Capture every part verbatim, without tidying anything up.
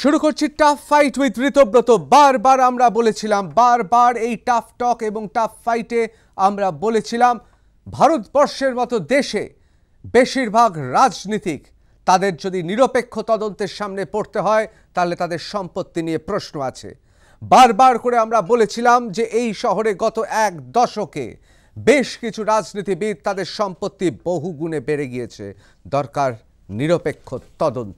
শুরু করছি tough fight with Ritabrata. বারবার আমরা বলেছিলাম, বারবার এই টাফ টক এবং টাফ ফাইটে আমরা বলেছিলাম ভারতবর্ষের মতো দেশে বেশিরভাগ রাজনীতিক তাদের যদি নিরপেক্ষ তদন্তের সামনে পড়তে হয় তাহলে তাদের সম্পত্তি নিয়ে প্রশ্ন আছে। বারবার করে আমরা বলেছিলাম যে এই শহরে গত এক দশকে বেশ কিছু রাজনীতিবিদ তাদের সম্পত্তি বহুগুণে বেড়ে গিয়েছে, দরকার নিরপেক্ষ তদন্ত।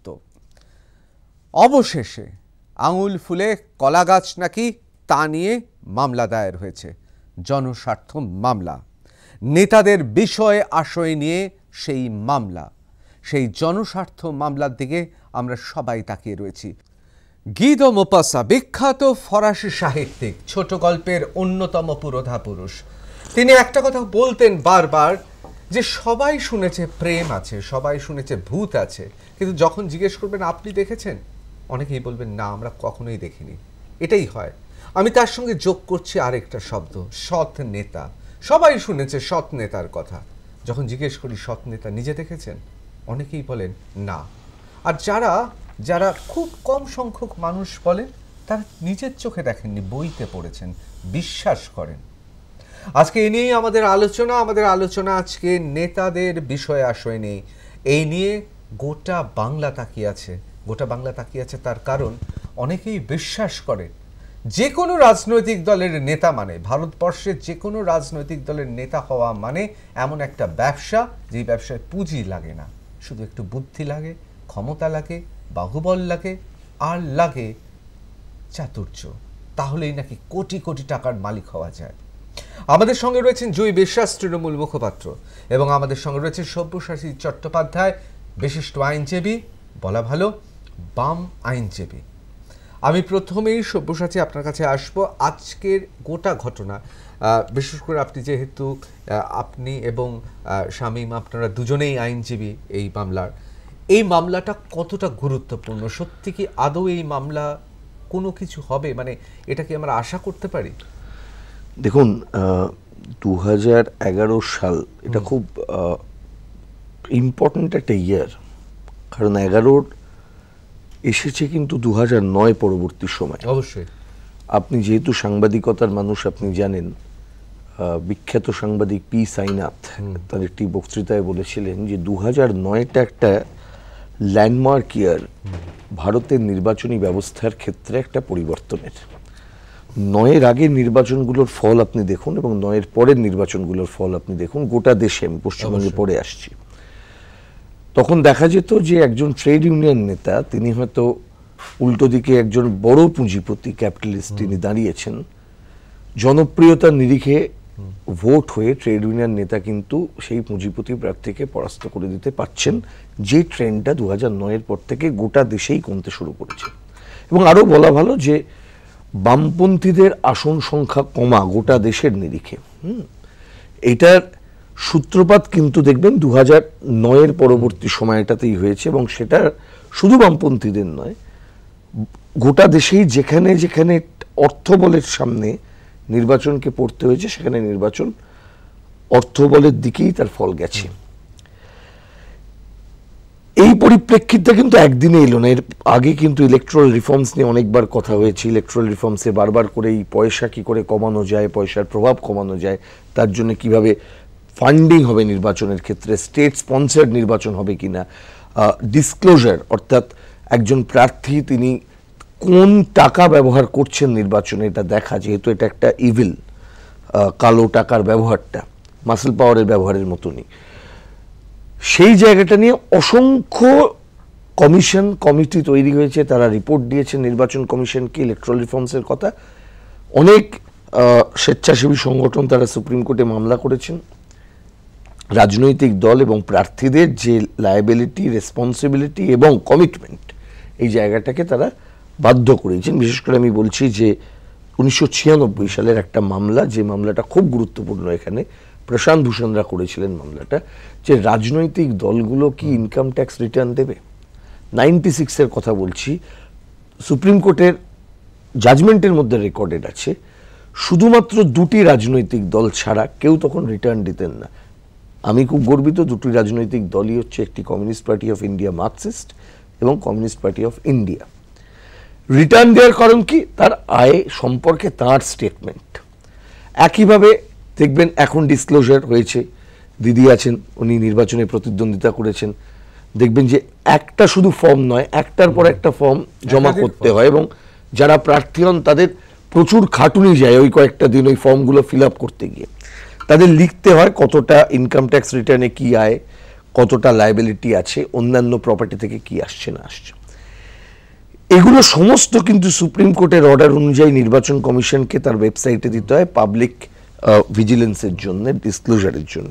অবশেষে আঙুল ফুলে কলা গাছ নাকি তা নিয়ে মামলা দায়ের হয়েছে, জনস্বার্থ মামলা। নেতাদের বিষয়ে আশয় নিয়ে সেই মামলা, সেই জনস্বার্থ মামলার দিকে আমরা সবাই তাকিয়ে রয়েছি। গিদো মোপাসা বিখ্যাত ফরাসি সাহিত্যিক, ছোট গল্পের অন্যতম পুরোধা পুরুষ, তিনি একটা কথা বলতেন বারবার যে সবাই শুনেছে প্রেম আছে, সবাই শুনেছে ভূত আছে, কিন্তু যখন জিজ্ঞেস করবেন আপনি দেখেছেন, অনেকেই বলবেন না আমরা কখনোই দেখিনি। এটাই হয়। আমি তার সঙ্গে যোগ করছি আরেকটা শব্দ, সৎ নেতা। সবাই শুনেছে সৎ নেতার কথা, যখন জিজ্ঞেস করি সৎ নেতা নিজে দেখেছেন, অনেকেই বলেন না। আর যারা যারা খুব কম সংখ্যক মানুষ বলেন তারা নিজের চোখে দেখেননি, বইতে পড়েছেন, বিশ্বাস করেন। আজকে এ নিয়েই আমাদের আলোচনা। আমাদের আলোচনা আজকে নেতাদের বিষয়ে আশয় নেই, এই নিয়ে গোটা বাংলা তাকিয়ে আছে। গোটা বাংলা তাকিয়ে আছে তার কারণ অনেকেই বিশ্বাস করে যে কোনো রাজনৈতিক দলের নেতা মানে, ভারতবর্ষের যে কোনো রাজনৈতিক দলের নেতা হওয়া মানে এমন একটা ব্যবসা, যেই ব্যবসায় পুঁজি লাগে না, শুধু একটু বুদ্ধি লাগে, ক্ষমতা লাগে, বাহুবল লাগে, আর লাগে চাতুর্য। তাহলেই নাকি কোটি কোটি টাকার মালিক হওয়া যায়। আমাদের সঙ্গে রয়েছেন জয়ী বিশ্বাস, তৃণমূল মুখপাত্র, এবং আমাদের সঙ্গে রয়েছে সব্যসাচী চট্টোপাধ্যায়, বিশিষ্ট আইনজীবী, বলা ভালো বাম আইনজীবী। আমি প্রথমেই সব্যসাচী আপনার কাছে আসবো। আজকের গোটা ঘটনা, বিশেষ করে আপনি যেহেতু আপনি এবং শামীম আপনারা দুজনেই আইনজীবী এই মামলার, এই মামলাটা কতটা গুরুত্বপূর্ণ? সত্যি কি আদৌ এই মামলা কোনো কিছু হবে, মানে এটা কি আমরা আশা করতে পারি? দেখুন, দু হাজার এগারো সাল এটা খুব ইম্পর্টেন্ট একটা ইয়ার, কারণ এগারোর এসেছে কিন্তু দু হাজার নয় পরবর্তী সময়। অবশ্যই আপনি যেহেতু সাংবাদিকতার মানুষ, আপনি জানেন বিখ্যাত সাংবাদিক পি সাইনাথ তার একটি বক্তৃতায় বলেছিলেন যে দু হাজার নয়টা একটা ল্যান্ডমার্ক ইয়ার ভারতের নির্বাচনী ব্যবস্থার ক্ষেত্রে একটা পরিবর্তনের। নয়ের আগের নির্বাচনগুলোর ফল আপনি দেখুন এবং নয়ের পরের নির্বাচনগুলোর ফল আপনি দেখুন, গোটা দেশে, আমি পশ্চিমবঙ্গে পড়ে আসছি, তখন দেখা যেত যে একজন ট্রেড ইউনিয়ন নেতা, তিনি হয়তো উল্টো দিকে একজন বড় পুঁজিপতি ক্যাপিটালিস্ট, তিনি দাঁড়িয়েছেন, জনপ্রিয়তার নিরিখে ভোট হয়ে ট্রেড ইউনিয়ন নেতা কিন্তু সেই পুঁজিপতি প্রার্থীকে পরাস্ত করে দিতে পারছেন, যে ট্রেন্ডটা দু হাজার নয়ের পর থেকে গোটা দেশেই কমতে শুরু করেছে। এবং আরও বলা ভালো যে বামপন্থীদের আসন সংখ্যা কমা গোটা দেশের নিরিখে, হুম এটার সূত্রপাত কিন্তু দেখবেন দু হাজার নয়ের পরবর্তী সময়টাতেই হয়েছে। এবং সেটা শুধু বামপন্থীদের নয়, গোটা দেশেই যেখানে যেখানে অর্থবলের সামনে নির্বাচনকে পড়তে হয়েছে, সেখানে নির্বাচন অর্থবলের দিকেই তার ফল গেছে। এই পরিপ্রেক্ষিতটা কিন্তু একদিনে এলো না, এর আগে কিন্তু ইলেকট্রাল রিফর্মস নিয়ে অনেকবার কথা হয়েছে। ইলেকট্রাল রিফর্মসে বারবার করে এই পয়সা কি করে কমানো যায়, পয়সার প্রভাব কমানো যায়, তার জন্য কিভাবে ফান্ডিং হবে নির্বাচনের ক্ষেত্রে, স্টেট স্পন্সার্ড নির্বাচন হবে কিনা, ডিসক্লোজার অর্থাৎ একজন প্রার্থী তিনি কোন টাকা ব্যবহার করছেন নির্বাচনে এটা দেখা, যেহেতু এটা একটা ইভিল, কালো টাকার ব্যবহারটা মাসেল পাওয়ারের ব্যবহারের মতনই, সেই জায়গাটা নিয়ে অসংখ্য কমিশন কমিটি তৈরি হয়েছে, তারা রিপোর্ট দিয়েছে নির্বাচন কমিশনকে ইলেকট্রাল রিফর্মসের কথা। অনেক স্বেচ্ছাসেবী সংগঠন তারা সুপ্রিম কোর্টে মামলা করেছেন। রাজনৈতিক দল এবং প্রার্থীদের যে লায়াবিলিটি, রেসপন্সিবিলিটি এবং কমিটমেন্ট, এই জায়গাটাকে তারা বাধ্য করেছেন। বিশেষ করে আমি বলছি যে উনিশশো ছিয়ানব্বই সালের একটা মামলা, যে মামলাটা খুব গুরুত্বপূর্ণ, এখানে প্রশান্ত ভূষণরা করেছিলেন মামলাটা, যে রাজনৈতিক দলগুলো কি ইনকাম ট্যাক্স রিটার্ন দেবে। নাইনটি সিক্সের কথা বলছি, সুপ্রিম কোর্টের জাজমেন্টের মধ্যে রেকর্ডেড আছে, শুধুমাত্র দুটি রাজনৈতিক দল ছাড়া কেউ তখন রিটার্ন দিতেন না। আমি খুব গর্বিত, দুটি রাজনৈতিক দলই হচ্ছে একটি communist party of India marxist এবং communist party of India. Return দেওয়ার কারণ কি? তার আয় সম্পর্কে তার স্টেটমেন্ট। একইভাবে দেখবেন এখন ডিসক্লোজার হয়েছে, দিদি আছেন উনি নির্বাচনে প্রতিদ্বন্দ্বিতা করেছেন, দেখবেন যে একটা শুধু ফর্ম নয়, একটার পর একটা ফর্ম জমা করতে হয় এবং যারা প্রার্থী হন তাদের প্রচুর খাটুনি যায় ওই কয়েকটা দিন ওই ফর্মগুলো ফিল আপ করতে গিয়ে। তাদের লিখতে হয় কতটা ইনকাম ট্যাক্স রিটার্নে কি আয়, কতটা লায়াবিলিটি আছে, অন্যান্য প্রপার্টি থেকে কি আসছে না আসছে। এগুলো সমস্ত কিন্তু সুপ্রিম কোর্টের অর্ডার অনুযায়ী নির্বাচন কমিশনকে তার ওয়েবসাইটে দিতে হয় পাবলিক ভিজিলেন্সের জন্য, ডিসক্লোজারের জন্য।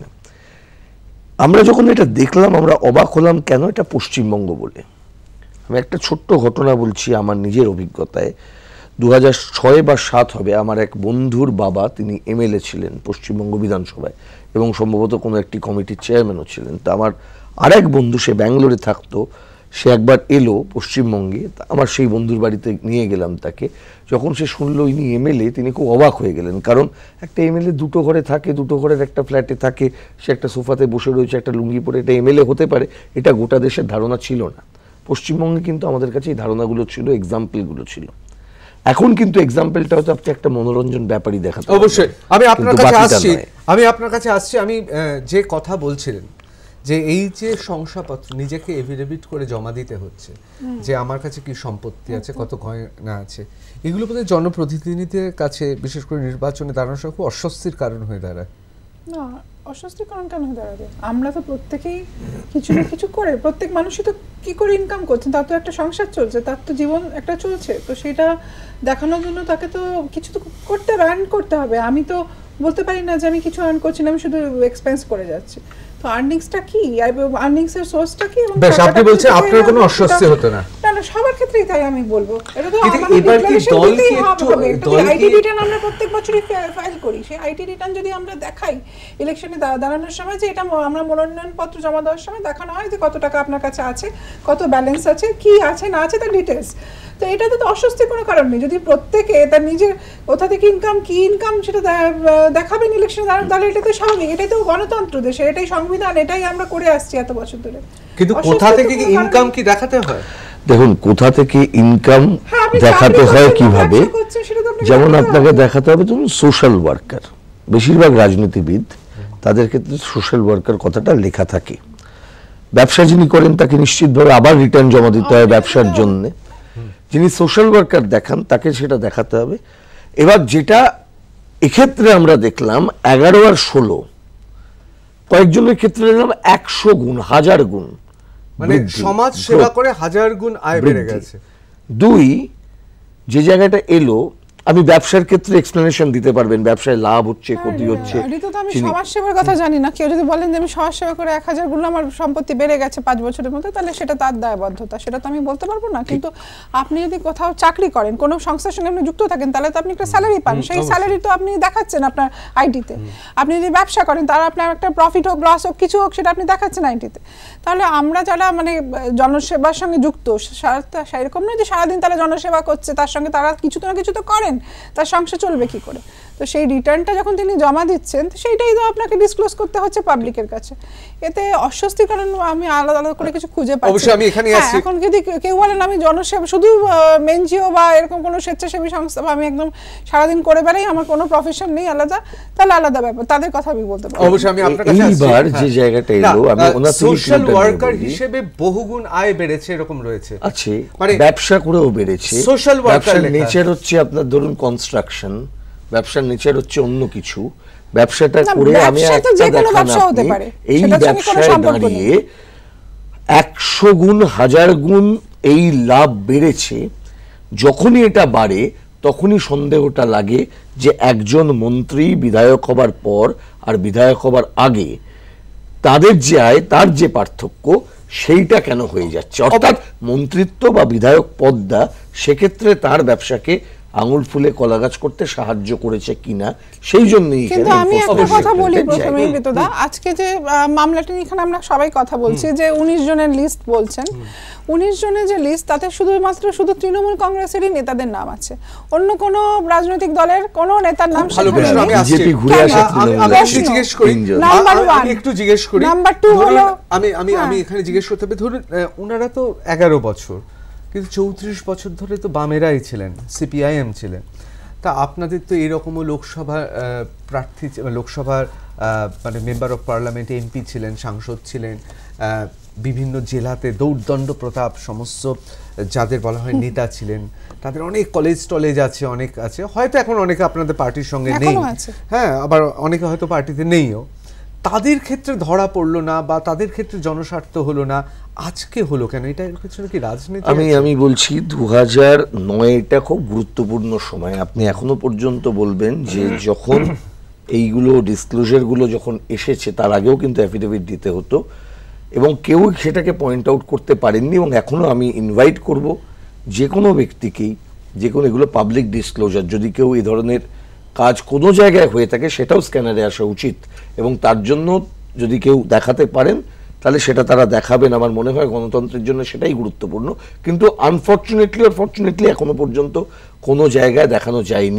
আমরা যখন এটা দেখলাম আমরা অবাক হলাম, কেন এটা পশ্চিমবঙ্গ বলে। আমি একটা ছোট্ট ঘটনা বলছি আমার নিজের অভিজ্ঞতায়। দু হাজার ছয় বা সাত হবে, আমার এক বন্ধুর বাবা, তিনি এমএলএ ছিলেন পশ্চিমবঙ্গ বিধানসভায় এবং সম্ভবত কোনো একটি কমিটির চেয়ারম্যানও ছিলেন। তা আমার আরেক বন্ধু, সে ব্যাঙ্গালোরে থাকতো, সে একবার এলো পশ্চিমবঙ্গে, আমার সেই বন্ধুর বাড়িতে নিয়ে গেলাম তাকে। যখন সে শুনলো ইনি এমএলএ, তিনি খুব অবাক হয়ে গেলেন, কারণ একটা এমএলএ দুটো ঘরে থাকে, দুটো ঘরের একটা ফ্ল্যাটে থাকে, সে একটা সোফাতে বসে রয়েছে, একটা লুঙ্গি পরে, এটা এমএলএ হতে পারে, এটা গোটা দেশের ধারণা ছিল না। পশ্চিমবঙ্গে কিন্তু আমাদের কাছে এই ধারণাগুলো ছিল, এক্সাম্পলগুলো ছিল। এখন কিন্তু এক্সাম্পলটা হয়তো আপনি একটা মনোরঞ্জন ব্যাপারই দেখাতে। অবশ্যই আমি আপনার কাছে আসছি, আমি আপনার কাছে আসছি আমি যে কথা বলছিলেন যে এই যে শংসাপত্র নিজেকে এফিডেভিট করে জমা দিতে হচ্ছে যে আমার কাছে কি সম্পত্তি আছে, কত গয়না আছে, এগুলো বোধহয় জনপ্রতিনিধিদের কাছে বিশেষ করে নির্বাচনে দাঁড়ানোর সময় খুব অস্বস্তির কারণ হয়ে দাঁড়ায়। না, অস্বস্তির কারণ কেন হয়ে দাঁড়াবে? আমরা তো প্রত্যেকেই কিছু না কিছু করে, প্রত্যেক মানুষই তো কি করে ইনকাম করছেন, তার তো একটা সংসার চলছে, তার তো জীবন একটা চলছে, তো সেটা দেখানোর জন্য তাকে তো কিছু তো করতে হবে, আর্ন করতে হবে। আমি তো বলতে পারি না যে আমি কিছু আর্ন করছি না, আমি শুধু এক্সপেন্স করে যাচ্ছি। তো আর্নিংসটা কি, আর্নিংস এর সোর্সটা কি, এবং বেশ আপনি বলছেন আপনার কোনো অস্বস্তি হতো না। না না, সবার ক্ষেত্রেই তাই আমি বলবো। এটা তো কিন্তু এবার কি দল কি একটু দল আইটি রিটার্ন আমরা প্রত্যেক বছরই ফাইল করি, সেই আইটি রিটার্ন যদি আমরা দেখাই ইলেকশনে দাঁড়ানোর সময়, যে এটা আমরা মনোনয়ন পত্র জমা দেওয়ার সময় দেখানো হয় যে কত টাকা আপনার কাছে আছে, কত ব্যালেন্স আছে, কি আছে না আছে, তার ডিটেলস। তো এটাতে তো অস্বস্তির কোনো কারণ নেই। যদি প্রত্যেকে তার নিজের কোথা থেকে ইনকাম, কি ইনকাম সেটা দেখাবেন ইলেকশনে দাঁড়ানো, তাহলে এটা তো স্বাভাবিক, এটাই তো গণতন্ত্র দেশে, এটাই সংবিধান, এটাই আমরা করে আসছি এত বছর ধরে। কিন্তু কোথা থেকে ইনকাম কি দেখাতে হয়? দেখুন, কোথা থেকে ইনকাম দেখাতে হয় কিভাবে, যেমন আপনাকে দেখাতে হবে, ধরুন সোশ্যাল ওয়ার্কার, বেশিরভাগ রাজনীতিবিদ তাদের ক্ষেত্রে সোশ্যাল ওয়ার্কার কথাটা লেখা থাকে। ব্যবসা যিনি করেন তাকে নিশ্চিতভাবে আবার রিটার্ন জমা দিতে হয় ব্যবসার জন্য। যিনি সোশ্যাল ওয়ার্কার দেখান তাকে সেটা দেখাতে হবে। এবার যেটা এক্ষেত্রে আমরা দেখলাম এগারো আর ষোলো, কয়েকজনের ক্ষেত্রে দেখলাম একশো গুণ, হাজার গুণ, মানে সমাজ সেবা করে হাজার গুণ আয় বেড়ে গেছে। দুই, যে জায়গাটা এলো, আমি ব্যবসার ক্ষেত্রে এক্সপ্লেনেশন দিতে পারবেন, ব্যবসায় লাভ হচ্ছে, ক্ষতি হচ্ছে। এটা তো আমি সমাজ সেবার কথা জানি না। কেউ যদি বলেন যে আমি সমাজ সেবা করে এক হাজার গুণ আমার সম্পত্তি বেড়ে গেছে পাঁচ বছরের মধ্যে, তাহলে সেটা তার দায়বদ্ধতা, সেটা তো আমি বলতে পারবো না। কিন্তু আপনি যদি কোথাও চাকরি করেন, কোনো সংস্থার সঙ্গে আপনি যুক্ত থাকেন, তাহলে তো আপনি একটা স্যালারি পান, সেই স্যালারি তো আপনি দেখাচ্ছেন আপনার আইটিতে। আপনি যদি ব্যবসা করেন, তার আপনার একটা প্রফিট হোক, লস হোক, কিছু হোক, সেটা আপনি দেখাচ্ছেন আইটিতে। তাহলে আমরা যারা মানে জনসেবার সঙ্গে যুক্ত, সেরকম নয় যে সারাদিন তারা জনসেবা করছে, তার সঙ্গে তারা কিছু তো না কিছু তো করেন, তার সংসার চলবে কি করে। তো সেই রিটার্নটা যখন তিনি জমা দিচ্ছেন, তো সেইটাই তো আপনাকে ডিসক্লোজ করতে হচ্ছে পাবলিকের কাছে। এতে অস্বস্তি কারণ আমি আলাদা আলাদা করে কিছু খুঁজে পাচ্ছি। অবশ্যই আমি এখানে আসছি। এখন যদি কেউ বলেন আমি জনসেবা শুধু এনজিও বা এরকম কোনো স্বেচ্ছাসেবী সংস্থা বা আমি একদম সারাদিন করে বেড়াই, আমার কোনো প্রফেশন নেই আলাদা, তাহলে আলাদা ব্যাপার, তাদের কথা আমি বলতে পারি। অবশ্যই আমি আপনার কাছে আসছি। এইবার যে জায়গাটা এলো, আমি ওনার থেকে সোশ্যাল ওয়ার্কার হিসেবে বহুগুণ আয় বেড়েছে এরকম রয়েছে, আছে ব্যবসা করেও বেড়েছে। সোশ্যাল ওয়ার্কার নেচার হচ্ছে আপনার ধরুন কনস্ট্রাকশন, ব্যবসার নেচার হচ্ছে অন্য কিছু। ব্যবসাটা করে আমি একটা দেখান, এই ব্যবসায় দাঁড়িয়ে একশো গুণ, হাজার গুণ এই লাভ বেড়েছে। যখনই এটা বাড়ে তখনই সন্দেহটা লাগে যে একজন মন্ত্রী বিধায়ক হবার পর আর বিধায়ক হবার আগে তাদের যে আয়, তার যে পার্থক্য, সেইটা কেন হয়ে যাচ্ছে। অর্থাৎ মন্ত্রিত্ব বা বিধায়ক পদটা সেক্ষেত্রে তার ব্যবসাকে আঙুল ফুলে কলা গাছ করতে সাহায্য করেছে কিনা, সেই জন্যই। কিন্তু আমি একটা কথা বলি প্রথমে বিতদা, আজকে যে মামলাটা এখানে আমরা সবাই কথা বলছি যে উনিশ জনের লিস্ট বলছেন, উনিশ জনের যে লিস্ট, তাতে শুধুমাত্র শুধু তৃণমূল কংগ্রেসেরই নেতাদের নাম আছে, অন্য কোনো রাজনৈতিক দলের কোনো নেতার নাম সেখানে নেই। বিজেপি ঘুরে আসে। আমি জিজ্ঞেস করি, নাম্বার ওয়ান, আমি একটু জিজ্ঞেস করি, নাম্বার টু হলো, আমি আমি আমি এখানে জিজ্ঞেস করতে হবে, ধরুন ওনারা তো এগারো বছর, কিন্তু চৌত্রিশ বছর ধরে তো বামেরাই ছিলেন, সিপিআইএম ছিলেন। তা আপনাদের তো এইরকমও লোকসভা প্রার্থী, লোকসভার মানে মেম্বার অফ পার্লামেন্ট, এমপি ছিলেন, সাংসদ ছিলেন, বিভিন্ন জেলাতে দৌড়দণ্ড প্রতাপ সমস্ত যাদের বলা হয় নেতা ছিলেন, তাদের অনেক কলেজ টলেজ আছে, অনেক আছে, হয়তো এখন অনেকে আপনাদের পার্টির সঙ্গে নেই, হ্যাঁ, আবার অনেকে হয়তো পার্টিতে নেইও। তাদের ক্ষেত্রে ধরা পড়লো না বা তাদের ক্ষেত্রে জনস্বার্থ হলো না, আজকে হলো কেন? এটা এর পেছনে কি রাজনীতি? আমি আমি বলছি দু হাজার নয়টা খুব গুরুত্বপূর্ণ সময়। আপনি এখনো পর্যন্ত বলবেন যে যখন এইগুলো ডিসক্লোজারগুলো যখন এসেছে তার আগেও কিন্তু অ্যাফিডেভিট দিতে হতো এবং কেউ সেটাকে পয়েন্ট আউট করতে পারেননি। এবং এখনো আমি ইনভাইট করব যে কোনো ব্যক্তিকেই, যে কোনো এগুলো পাবলিক ডিসক্লোজার, যদি কেউ এই ধরনের কাজ কোনো জায়গায় হয়ে থাকে সেটাও স্ক্যানারে আসা উচিত এবং তার জন্য যদি কেউ দেখাতে পারেন তাহলে সেটা তারা দেখাবেন। আমার মনে হয় গণতন্ত্রের জন্য সেটাই গুরুত্বপূর্ণ। কিন্তু আনফরচুনেটলি অর ফরচুনেটলি এখনো পর্যন্ত কোনো জায়গায় দেখানো যায়নি।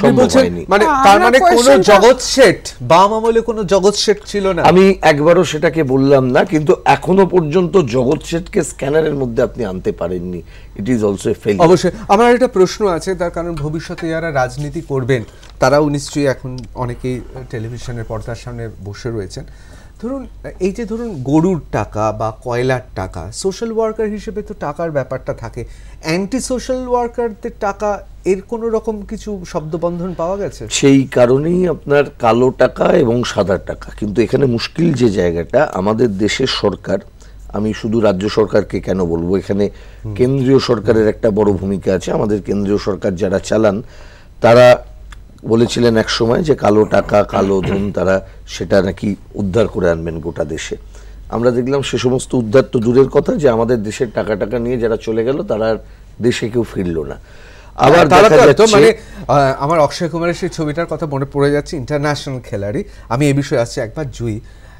মানে তার মানে কোনো জগৎ শেঠ, বাম আমলে কোনো জগৎ শেঠ ছিল না, আমি একবারও সেটাকে বললাম না, কিন্তু এখনো পর্যন্ত জগৎ শেঠকে স্ক্যানারের মধ্যে আপনি আনতে পারেননি। It is also a failure. অবশ্যই আমার একটা প্রশ্ন আছে, তার কারণ ভবিষ্যতে যারা রাজনীতি করবেন তারাও নিশ্চয়ই এখন অনেকেই টেলিভিশনের পর্দার সামনে বসে রয়েছেন। ধরুন এই যে ধরুন গরুর টাকা বা কয়লার টাকা, সোশ্যাল ওয়ার্কার হিসেবে তো টাকার ব্যাপারটা থাকে, অ্যান্টি সোশ্যাল ওয়ার্কারদের টাকা, এর কোনো রকম কিছু শব্দবন্ধন পাওয়া গেছে? সেই কারণেই আপনার কালো টাকা এবং সাদা টাকা। কিন্তু এখানে মুশকিল যে জায়গাটা, আমাদের দেশের সরকার, আমি শুধু রাজ্য সরকারকে কেন বলবো, এখানে কেন্দ্রীয় সরকারের একটা বড় ভূমিকা আছে। আমাদের কেন্দ্রীয় সরকার যারা চালান তারা বলেছিলেন এক সময় যে কালো টাকা, কালো ধন, তারা সেটা নাকি উদ্ধার করে আনবেন গোটা দেশে। আমরা দেখলাম সে সমস্ত উদ্ধার তো দূরের কথা, যে আমাদের দেশের টাকা টাকা নিয়ে যারা চলে গেল তারা দেশে কেউ ফিরলো না। আবার মানে আমার অক্ষয় কুমারের সেই ছবিটার কথা মনে পড়ে যাচ্ছে, ইন্টারন্যাশনাল খেলাড়ি। আমি এই বিষয়ে আসছি একবার, জুই,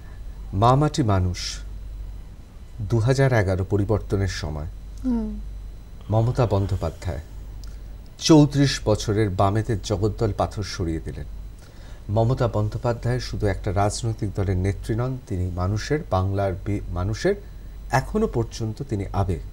মা মাটি মানুষ, দু হাজার এগারো পরিবর্তনের সময় মমতা বন্দ্যোপাধ্যায় চৌত্রিশ বছরের বামেদের জগদ্দল পাথর সরিয়ে দিলেন। মমতা বন্দ্যোপাধ্যায় শুধু একটা রাজনৈতিক দলের নেত্রী নন, তিনি মানুষের, বাংলার মানুষের এখনো পর্যন্ত তিনি আবেগ।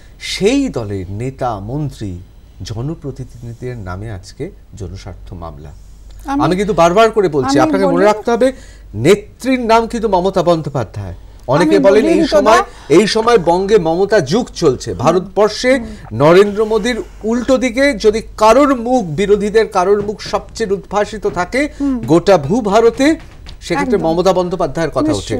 সেই দলের নেতা, মন্ত্রী, জনপ্রতিনিধিদের নামে আজকে জনস্বার্থ মামলা। আমি কিন্তু বারবার করে বলছি, আপনাকে মনে রাখতে হবে নেত্রীর নাম কিন্তু মমতা বন্দ্যোপাধ্যায়। অনেকে বলেন এই সময় এই সময় বঙ্গে মমতা যুগ চলছে। ভারতবর্ষে নরেন্দ্র মোদীর উল্টো দিকে যদি কারোর মুখ, বিরোধীদের কারোর মুখ সবচেয়ে উদ্ভাসিত থাকে গোটা ভূ ভারতে, সেক্ষেত্রে মমতা বন্দ্যোপাধ্যায়ের কথা ওঠে।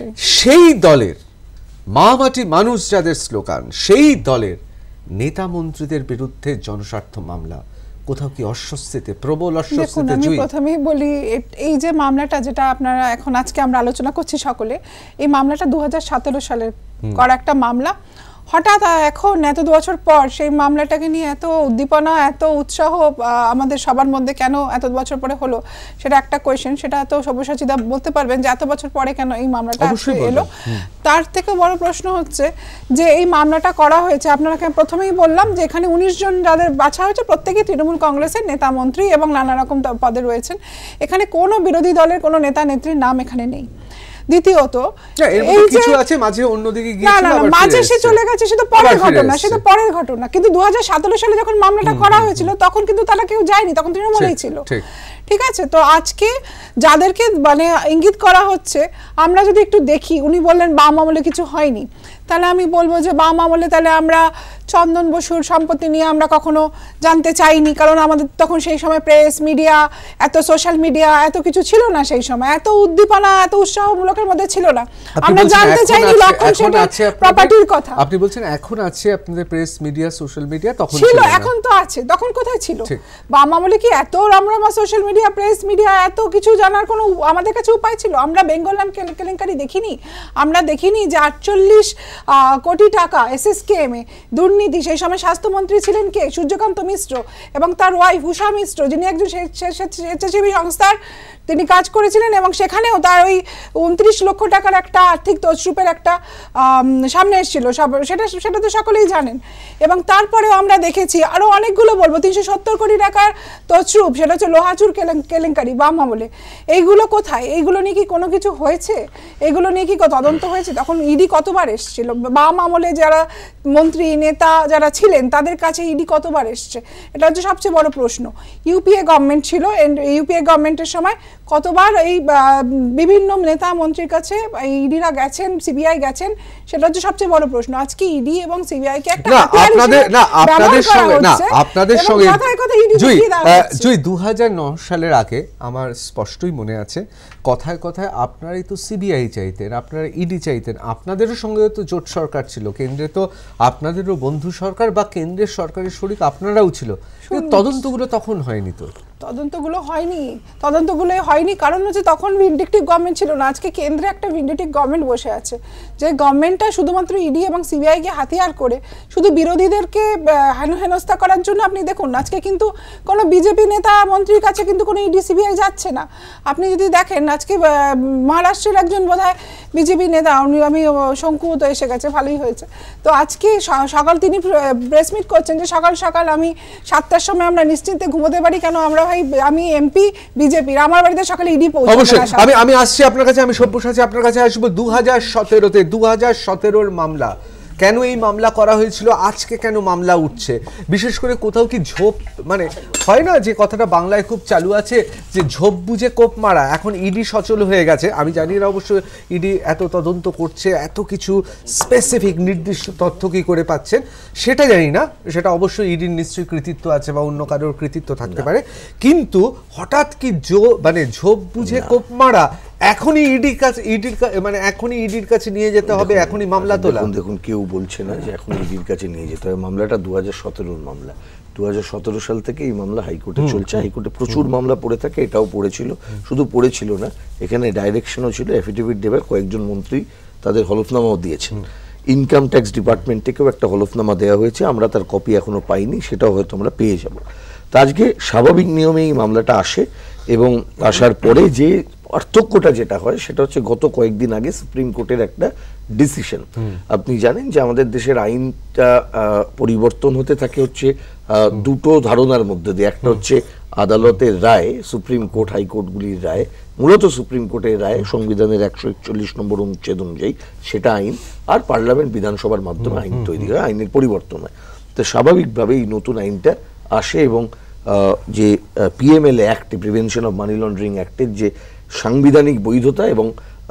সেই দলের মা মাটি মানুষ যাদের স্লোগান, সেই দলের নেতা মন্ত্রীদের বিরুদ্ধে জনস্বার্থ মামলা, কোথাও কি অস্বস্তিতে, প্রবল অস্বস্তিতে? আমি প্রথমেই বলি, এই যে মামলাটা যেটা আপনারা এখন আজকে আমরা আলোচনা করছি সকলে, এই মামলাটা দু হাজার সতেরো সালের করা একটা মামলা। হঠাৎ এখন এত দু বছর পর সেই মামলাটাকে নিয়ে এত উদ্দীপনা, এত উৎসাহ আমাদের সবার মধ্যে কেন এত বছর পরে হলো, সেটা একটা কোয়েশ্চেন। সেটা তো সব্যসাচীদা বলতে পারবেন যে এত বছর পরে কেন এই মামলাটা এলো। তার থেকে বড় প্রশ্ন হচ্ছে যে এই মামলাটা করা হয়েছে, আপনাকে প্রথমেই বললাম যে এখানে উনিশ জন যাদের বাছা হয়েছে প্রত্যেকেই তৃণমূল কংগ্রেসের নেতা, মন্ত্রী এবং নানা রকম পদে রয়েছেন। এখানে কোনো বিরোধী দলের কোনো নেতা নেত্রীর নাম এখানে নেই। দ্বিতীয়ত এই কিছু আছে মাঝে অন্যদিকে গিয়েছিল, আবার মাঝে সে চলে গেছে, সেটা পরের ঘটনা, সেটা পরের ঘটনা। কিন্তু দু হাজার সতেরো সালে যখন মামলাটা করা হয়েছিল তখন কিন্তু তারা কেউ যায়নি, তখন তৃণমূলেই ছিল। ঠিক আছে, তো আজকে যাদেরকে মানে ইঙ্গিত করা হচ্ছে, আমরা যদি একটু দেখি, উনি বললেন বাম আমলে কিছু হয়নি, তাহলে আমি বলবো যে বাম আমলে তাহলে আমরা চন্দন বসুর সম্পত্তি নিয়ে আমরা কখনো জানতে চাইনি, কারণ আমাদের তখন সেই সময় প্রেস মিডিয়া, এত সোশ্যাল মিডিয়া, এত কিছু ছিল না, সেই সময় এত উদ্দীপনা, এত উৎসাহমূলকের মধ্যে ছিল না, আমরা জানতে চাইনি লক্ষণ সেটা প্রপার্টির কথা। আপনি বলছেন এখন আছে আপনাদের প্রেস মিডিয়া, সোশ্যাল মিডিয়া, তখন ছিল, এখন তো আছে, তখন কোথায় ছিল? বাম আমলে কি এত রামরামা সোশ্যাল মিডিয়া, প্রেস মিডিয়া, এত কিছু জানার কোনো আমাদের কাছে উপায় ছিল? আমরা বেঙ্গল নাম কেলেঙ্কারি দেখিনি? আমরা দেখিনি যে আটচল্লিশ কোটি টাকা এসএসকেএম এ দুর্নীতি, সেই সময় স্বাস্থ্যমন্ত্রী ছিলেন কে? সূর্যকান্ত মিশ্র এবং তার ওয়াইফ উষা মিশ্র, যিনি একজন স্বেচ্ছাসেবী সংস্থার তিনি কাজ করেছিলেন, এবং সেখানেও তার ওই উনত্রিশ লক্ষ টাকার একটা আর্থিক তছরূপের একটা সামনে এসেছিল, সেটা সেটা তো সকলেই জানেন। এবং তারপরেও আমরা দেখেছি আরো অনেকগুলো, বলবো তিনশো সত্তর কোটি টাকার তছরূপ, সেটা হচ্ছে লোহাচুর কেলেঙ্কারি বাম আমলে, এইগুলো কোথায়? এইগুলো নিয়ে কি কোনো কিছু হয়েছে? এগুলো নিয়ে কি তদন্ত হয়েছে? তখন ইডি কতবার এসেছিল? বাম আমলে যারা মন্ত্রী নেতা যারা ছিলেন তাদের কাছে ইডি কতবার এসছে? এটা হচ্ছে সবচেয়ে বড় প্রশ্ন। ইউপিএ গভর্নমেন্ট ছিল, ইউপিএ গভর্নমেন্টের সময় কতবার এই বিভিন্ন নেতা মন্ত্রীর কাছে ইডিরা গেছেন, সিবিআই গেছেন, সেটা হচ্ছে সবচেয়ে বড় প্রশ্ন। আজকে ইডি এবং সিবিআই কে একটা আপনাদের না আপনাদের সঙ্গে না আপনাদের সঙ্গে জুই জুই দু হাজার নয় সালের আগে আমার স্পষ্টই মনে আছে, কথায় কথায় আপনারাই তো সিবিআই চাইতেন, আপনারা ইডি চাইতেন, আপনাদেরও সঙ্গে তো জোট সরকার ছিল, কেন্দ্রে তো আপনাদেরও বন্ধু সরকার বা কেন্দ্রের সরকারের শরিক আপনারাও ছিল, তদন্তগুলো তখন হয়নি। তো তদন্তগুলো হয়নি, তদন্তগুলো হয়নি কারণ হচ্ছে তখন ভিন্ডিকটিভ গভর্নমেন্ট ছিল না। আজকে কেন্দ্রে একটা ভিন্ডিকটিভ গভর্নমেন্ট বসে আছে, যে গভর্নমেন্টটা শুধুমাত্র ইডি এবং সিবিআইকে হাতিয়ার করে শুধু বিরোধীদেরকে হেনস্থা করার জন্য আপনি দেখুন আজকে কিন্তু কোনো বিজেপি নেতা মন্ত্রীর কাছে কিন্তু কোনো ইডি সিবিআই যাচ্ছে না। আপনি যদি দেখেন আজকে মহারাষ্ট্রের একজন বোধহয় বিজেপি নেতা, উনি আমি শঙ্কু তো এসে গেছে, ভালোই হয়েছে। তো আজকে সকাল তিনি প্রেস মিট করছেন যে সকাল সকাল আমি সাতটার সময় আমরা নিশ্চিন্তে ঘুমোতে পারি, কেন আমরা আমি এমপি বিজেপির, আমার বাড়িতে সকালে ইডি পৌঁছে। অবশ্যই আমি আমি আসছি আপনার কাছে, আমি সব্যসাচী আপনার কাছে আসবো। দু হাজার সতেরোতে দু হাজার সতেরোর মামলা, কেন এই মামলা করা হয়েছিল, আজকে কেন মামলা উঠছে? বিশেষ করে কোথাও কি ঝোপ, মানে হয় না যে কথাটা বাংলায় খুব চালু আছে যে ঝোপ বুঝে কোপ মারা, এখন ইডি সচল হয়ে গেছে। আমি জানি না অবশ্য ইডি এত তদন্ত করছে, এত কিছু স্পেসিফিক নির্দিষ্ট তথ্য কি করে পাচ্ছেন সেটা জানি না, সেটা অবশ্যই ইডির নিশ্চয়ই কৃতিত্ব আছে বা অন্য কারোর কৃতিত্ব থাকতে পারে, কিন্তু হঠাৎ কি জো মানে ঝোপ বুঝে কোপ মারা এখনই ইডির কাছে ইডির মানে এখনই ইডির কাছে নিয়ে যেতে হবে, এখনই মামলা তোলা? দেখুন কেউ বলছে না যে এখন ইডির কাছে নিয়ে যেতে হবে, মামলাটা দু হাজার সতেরোর মামলা। দু হাজার সতেরো সাল থেকে এই মামলা হাইকোর্টে চলছে, হাইকোর্টে প্রচুর মামলা পড়ে থাকে, এটাও পড়েছিল। শুধু পড়েছিল না, এখানে ডাইরেকশনও ছিল, এফিডেভিট দেবে, কয়েকজন মন্ত্রী তাদের হলফনামাও দিয়েছেন। ইনকাম ট্যাক্স ডিপার্টমেন্ট থেকেও একটা হলফনামা দেওয়া হয়েছে, আমরা তার কপি এখনো পাইনি, সেটাও হয়তো আমরা পেয়ে যাব। তা আজকে স্বাভাবিক নিয়মে এই মামলাটা আসে, এবং আসার পরে যে পার্থক্যটা যেটা হয় সেটা হচ্ছে গত কয়েকদিন আগে সুপ্রিম কোর্টের একটা ডিসিশন। আপনি জানেন যে আমাদের দেশের আইনটা পরিবর্তন হতে থাকে হচ্ছে দুটো ধারণার মধ্যে দিয়ে, একটা হচ্ছে আদালতের রায়, সুপ্রিম কোর্ট হাইকোর্টগুলির রায়, মূলত সুপ্রিম কোর্টের রায় সংবিধানের একশো একচল্লিশ নম্বর অনুচ্ছেদ অনুযায়ী সেটা আইন, আর পার্লামেন্ট বিধানসভার মাধ্যমে আইন তৈরি হয়, আইনের পরিবর্তন হয়। তো স্বাভাবিকভাবে এই নতুন আইনটা আসে, এবং যে PMLA act, prevention of money laundering অ্যাক্টের যে সাংবিধানিক বৈধতা এবং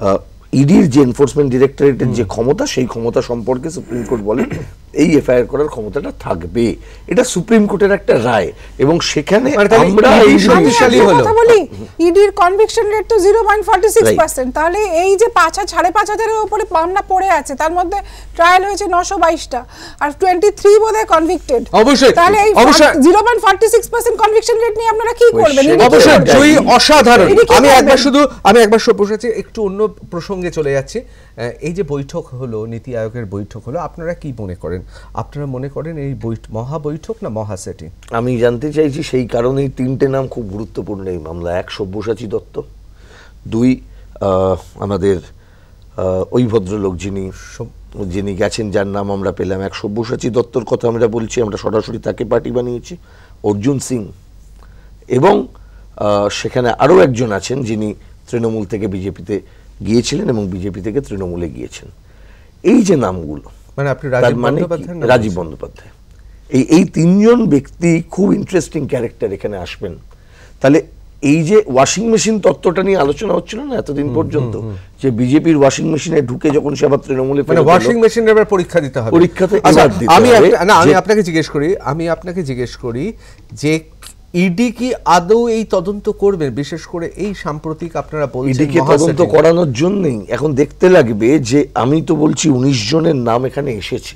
ইডির যে এনফোর্সমেন্ট ডিরেক্টরেটের যে ক্ষমতা, সেই ক্ষমতা সম্পর্কে সুপ্রিম কোর্ট বলে এই এফআইআর করার ক্ষমতাটা থাকবে। এটা সুপ্রিম কোর্টের একটা রায়, এবং সেখানে আমরা এই শক্তিশালী হলো ইডির কনভিকশন রেট তো zero point four six percent, তাহলে এই যে পাঁচ হাজার সাড়ে পাঁচ হাজারের উপরে মামলা পড়ে আছে, তার মধ্যে ট্রায়াল হয়েছে নশো বাইশটা, আর টোয়েন্টি থ্রি বোধহয় কনভিক্টেড। অবশ্যই, তাহলে এই zero point four six percent conviction rate নিয়ে আপনারা কি করবেন? অবশ্যই জয়ী, অসাধারণ। আমি একবার শুধু আমি একবার বসেছি, একটু অন্য প্রসঙ্গে চলে যাচ্ছি। এই যে বৈঠক হলো, নীতি আয়োগের বৈঠক হলো, আপনারা কি মনে করেন? আপনারা মনে করেন এই মহা বৈঠক না মহা সেটিং? আমি জানতে চাইছি সেই কারণেই তিনটে নাম খুব গুরুত্বপূর্ণ এই মামলা। এক, সব্যসাচী দত্ত; দুই, আমাদের ওই ভদ্রলোক যিনি যিনি গেছেন, যার নাম আমরা পেলাম। এক, সব্যসাচী দত্তর কথা আমরা বলছি, আমরা সরাসরি তাকে পার্টি বানিয়েছি, অর্জুন সিং, এবং সেখানে আরও একজন আছেন যিনি তৃণমূল থেকে বিজেপিতে গিয়েছিলেন এবং বিজেপি থেকে তৃণমূলে গিয়েছেন। এই যে নামগুলো, মানে আপনি রাজীব বন্দ্যোপাধ্যায়, রাজীব বন্দ্যোপাধ্যায়, এই এই তিনজন ব্যক্তি খুব ইন্টারেস্টিং ক্যারেক্টার এখানে আসবেন। তাহলে এই যে ওয়াশিং মেশিন তত্ত্বটা নিয়ে আলোচনা হচ্ছিল না এতদিন পর্যন্ত, যে বিজেপির ওয়াশিং মেশিনে ঢুকে যখন সে আবার তৃণমূলে, মানে ওয়াশিং মেশিনের এবার পরীক্ষা দিতে হবে, পরীক্ষাতে আমি না আমি আপনাকে জিজ্ঞেস করি আমি আপনাকে জিজ্ঞেস করি যে ইডি কি আদৌ এই তদন্ত করবে? বিশেষ করে এই সাম্প্রতিক আপনারা বলছেন ইডিকে তদন্ত করানোর জন্যই এখন দেখতে লাগবে যে, আমি তো বলছি উনিশ জনের নাম এখানে এসেছে,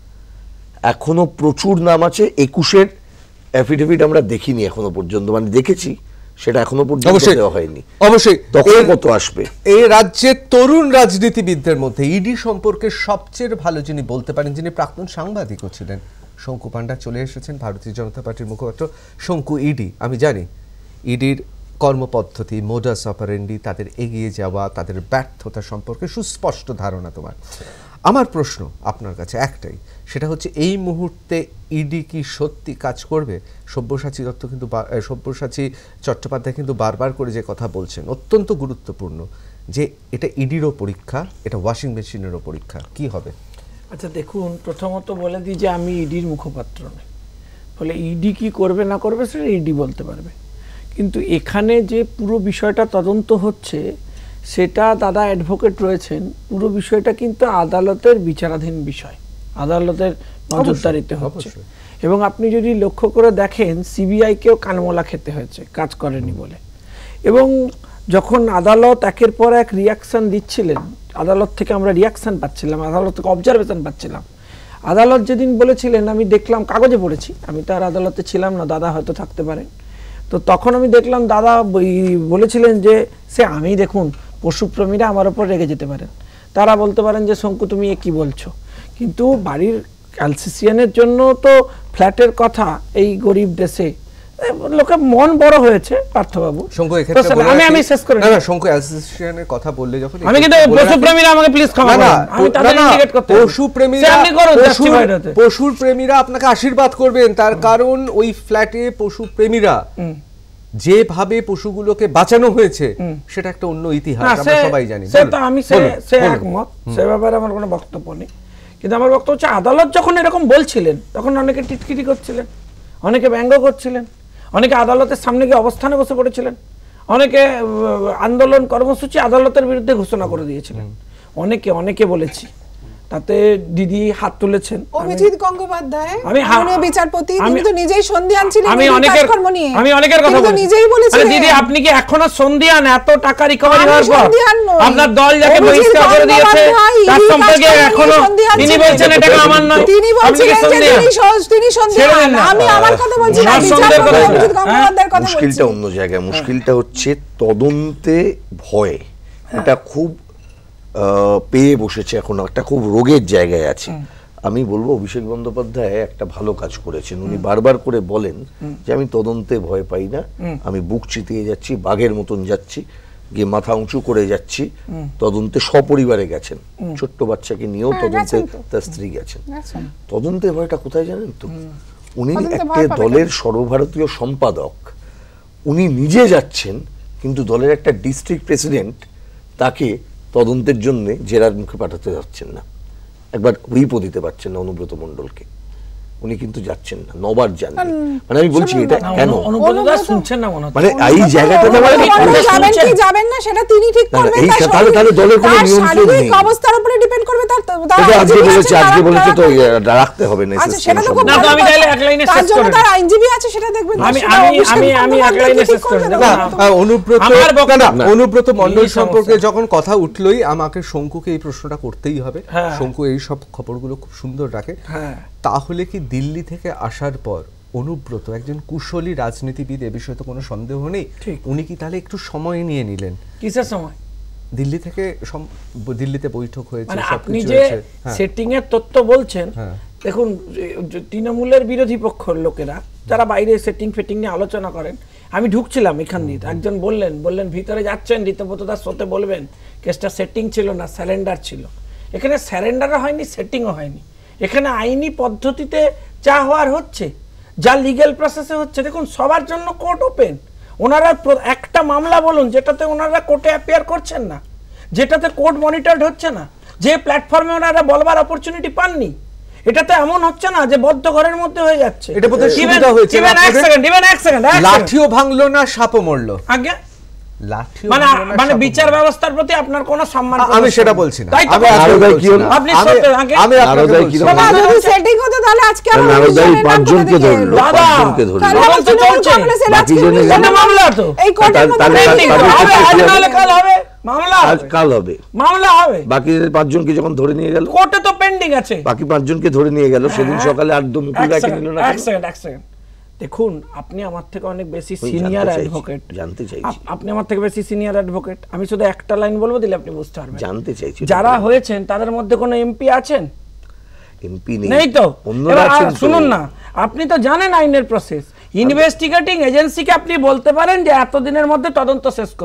এখনো প্রচুর নাম আছে। একুশের অ্যাফিডেভিট আমরা দেখিনি এখনো পর্যন্ত, মানে দেখেছি সেটা এখনো পর্যন্ত দেওয়া হয়নি। অবশ্যই তখন কত আসবে? এই রাজ্যের তরুণ রাজনীতিবিদদের মধ্যে ইডি সম্পর্কে সবচেয়ে ভালো যিনি বলতে পারেন, যিনি প্রাক্তন সাংবাদিকও ছিলেন, শঙ্কু পান্ডা চলে এসেছেন, ভারতীয় জনতা পার্টির মুখপাত্র। শঙ্কু, ইডি আমি জানি ইডির কর্মপদ্ধতি, মোডাস অপারেন্ডি, তাদের এগিয়ে যাওয়া, তাদের ব্যর্থতা সম্পর্কে সুস্পষ্ট ধারণা তোমার। আমার প্রশ্ন আপনার কাছে একটাই, সেটা হচ্ছে এই মুহূর্তে ইডি কি সত্যি কাজ করবে? সব্যসাচী দত্ত কিন্তু সব্যসাচী চট্টোপাধ্যায় কিন্তু বারবার করে যে কথা বলছেন অত্যন্ত গুরুত্বপূর্ণ, যে এটা ইডিরও পরীক্ষা, এটা ওয়াশিং মেশিনেরও পরীক্ষা, কি হবে? আচ্ছা দেখুন, প্রথমত বলে দিই যে আমি ইডির মুখপাত্র নই, ফলে ইডি কি করবে না করবে সেটা ইডি বলতে পারবে। কিন্তু এখানে যে পুরো বিষয়টা তদন্ত হচ্ছে সেটা দাদা অ্যাডভোকেট রয়েছেন, পুরো বিষয়টা কিন্তু আদালতের বিচারাধীন বিষয়, আদালতের নজরদারিতে হচ্ছে। এবং আপনি যদি লক্ষ্য করে দেখেন সিবিআইকেও কানমলা খেতে হয়েছে কাজ করেনি বলে। এবং যখন আদালত একের পর এক রিয়াকশন দিচ্ছিলেন, আদালত থেকে আমরা রিয়াকশন পাচ্ছিলাম, আদালত থেকে অবজারভেশন পাচ্ছিলাম। আদালত যেদিন বলেছিলেন, আমি দেখলাম কাগজে পড়েছি, আমি তো আর আদালতে ছিলাম না, দাদা হয়তো থাকতে পারেন, তো তখন আমি দেখলাম দাদা বলেছিলেন যে সে আমি দেখুন পশুপ্রেমীরা আমার ওপর রেগে যেতে পারেন, তারা বলতে পারেন যে শঙ্কু তুমি এ কি বলছো, কিন্তু বাড়ির অ্যালসেসিয়ানের জন্য তো ফ্ল্যাটের কথা এই গরিব দেশে লোকের মন বড় হয়েছে। পার্থবাবু শঙ্কু এক্ষেত্রে আমি আমি শেষ করে না না শঙ্কু অ্যাসোসিয়েশনের কথা বললে যখন আমি কিন্তু পশুপ্রেমীরা আমাকে প্লিজ ক্ষমা করুন, আমি তাদের ইন্ডিকেট করতে পশুপ্রেমীরা পশুপ্রেমীরা আপনাকে আশীর্বাদ করবেন, তার কারণ ওই ফ্ল্যাটে পশুপ্রেমীরা যেভাবে পশুগুলোকে বাঁচানো হয়েছে সেটা একটা অন্য ইতিহাস, আমরা সবাই জানি। সে তো আমি সে একমত, সে ব্যাপারে আমার কোনো বক্তব্য নেই, কিন্তু আমার বক্তব্য হচ্ছে আদালত যখন এরকম বলছিলেন তখন অনেকে টিটকিটি করছিলেন, অনেকে ব্যঙ্গ করছিলেন, অনেকে আদালতের সামনে গিয়ে অবস্থানে বসে পড়েছিলেন, অনেকে আন্দোলন কর্মসূচি আদালতের বিরুদ্ধে ঘোষণা করে দিয়েছিলেন, অনেকে অনেকে বলেছি, তাতে দিদি হাত তুলেছেন। অভিজিৎ গঙ্গোপাধ্যায় আমি মাননীয় বিচারপতি, তিনি তো নিজেই সন্ধিয়ান ছিলেন, আমি অনেকের আমি অনেকের কথা বলি, নিজেই বলেছিলেন। দিদি আপনি কি এখনো সন্ধিয়ান? এত টাকা রিকভারি হওয়ার পর আপনার দল যাকে বহিষ্কার করে দিয়েছে তার সম্পর্কে এখনো তিনি বলছেন এটা আমার নয়, তিনি বলছেন যে তিনি তিনি সন্ধিয়ান। আমি আমার কথা বলছি না, বিচারপতি অভিজিৎ গঙ্গোপাধ্যায়ের কথা বলছি। মুশকিলটা অন্য জায়গায়, মুশকিলটা হচ্ছে তদন্তে ভয়, এটা খুব পেয়ে বসেছে, এখন একটা খুব রোগের জায়গায় আছে। আমি বলবো অভিষেক বন্দ্যোপাধ্যায় একটা ভালো কাজ করেছেন, উনি বারবার করে বলেন যে আমি তদন্তে ভয় পাই না, আমি বুক চিতিয়ে যাচ্ছি, বাঘের মতন যাচ্ছি, গিয়ে মাথা উঁচু করে যাচ্ছি। তদন্তে সপরিবারে গেছেন, ছোট্ট বাচ্চাকে নিয়েও তদন্তে তার স্ত্রী গেছেন। তদন্তে ভয়টা কোথায় জানেন তো, উনি একটা দলের সর্বভারতীয় সম্পাদক, উনি নিজে যাচ্ছেন, কিন্তু দলের একটা ডিস্ট্রিক্ট প্রেসিডেন্ট তাকে তদন্তের জন্য জেরার মুখে পাঠাতে যাচ্ছেন না, একবার হুইপও দিতে পারছেন না অনুব্রত মণ্ডলকে, উনি কিন্তু যাচ্ছেন না, নবার যান। মানে আমি বলছি এটা কেন শুনছেন না, মানে এই জায়গাটা যাবেন কি যাবেন না সেটা তিনি ঠিক করবেন, তাহলে তাহলে দলের কোনো নিয়ন্ত্রণ নেই, অবস্থার উপরে ডিপেন্ড করবে। তার আজকে বলেছে আজকে বলেছে তো রাখতে হবে না, আচ্ছা সেটা তো না, তো আমি তাহলে এক লাইনে শেষ করে তার আইনজীবী আছে সেটা দেখবেন। আমি আমি আমি আমি এক লাইনে শেষ করে দেব। অনুব্রত অনুব্রত মণ্ডল সম্পর্কে যখন কথা উঠলই আমাকে শঙ্কুকে এই প্রশ্নটা করতেই হবে। শঙ্কু এই সব খবরগুলো খুব সুন্দর রাখে, তাহলে কি দিল্লি থেকে আসার পর অনুব্রত একজন কুশলী রাজনীতিবিদ, এ বিষয়ে তো কোনো সন্দেহ নেই, উনি কি তাহলে একটু সময় নিয়ে নিলেন? কিসের সময়? দিল্লি থেকে দিল্লিতে বৈঠক হয়েছে, আপনি যে সেটিং এর তথ্য বলছেন, দেখুন তৃণমূলের বিরোধী পক্ষের লোকেরা যারা বাইরে সেটিং ফেটিং নিয়ে আলোচনা করেন, আমি ঢুকছিলাম এখান দিয়ে, একজন বললেন বললেন ভিতরে যাচ্ছেন ঋতব্রত দাস সাথে বলবেন কেসটা সেটিং ছিল না, স্যারেন্ডার ছিল। এখানে স্যারেন্ডারও হয়নি, সেটিংও হয়নি, এখানে আইনি পদ্ধতিতে যা হওয়ার হচ্ছে, যা লিগ্যাল প্রসেসে হচ্ছে। দেখুন সবার জন্য কোর্ট ওপেন, ওনারা একটা মামলা বলুন যেটাতে ওনারা কোর্টে অ্যাপিয়ার করছেন না, যেটাতে কোর্ট মনিটরড হচ্ছে না, যে প্ল্যাটফর্মে ওনারা বলবার অপরচুনিটি পাননি, এটাতে এমন হচ্ছে না যে বদ্ধ ঘরের মধ্যে হয়ে যাচ্ছে। এটা বোধহয় সুবিধা হয়েছে, লাঠিও ভাঙলো না, সাপও মরলো। আগে মানে মানে বিচার ব্যবস্থার প্রতি আপনার কোনো সম্মান, আমি সেটা বলছি না। আমি নারদাই কি হলো, আপনি সত্যি আমি নারদাই কি হলো, বাবা যদি সেটিং হতো তাহলে আজকে আমরা নারদাই পাঁচজনকে ধরলো, পাঁচজনকে ধরলো, তদন্ত চলছে, বাকি জনে এটা মামলা তো এই কোর্টের মধ্যে আজ নালে কাল হবে মামলা, আজ কাল হবে মামলা হবে। বাকি পাঁচজনকে যখন ধরে নিয়ে গেল কোর্টে তো পেন্ডিং আছে, বাকি পাঁচজনকে ধরে নিয়ে গেল, সেদিন সকালে আর দম মুকুল রাখে নিল না। এক সেকেন্ড এক সেকেন্ড দেখুন, আপনি আমার থেকে অনেক বেশি সিনিয়র অ্যাডভোকেট, জানতে চাইছি আপনি আমার থেকে বেশি সিনিয়র অ্যাডভোকেট, আমি শুধু একটা লাইন বলবো দিলে আপনি বুঝতে পারবেন। জানতে চাইছি যারা হয়েছেন তাদের মধ্যে কোনো এমপি আছেন? এমপি নেই, নেই তো। অন্যরা আছেন। শুনুন না, আপনি তো জানেন আইনের প্রসেস, ইনভেস্টিগেটিং এজেন্সিকে আপনি বলতে পারেন যে এতদিনের মধ্যে তদন্ত শেষ করুন,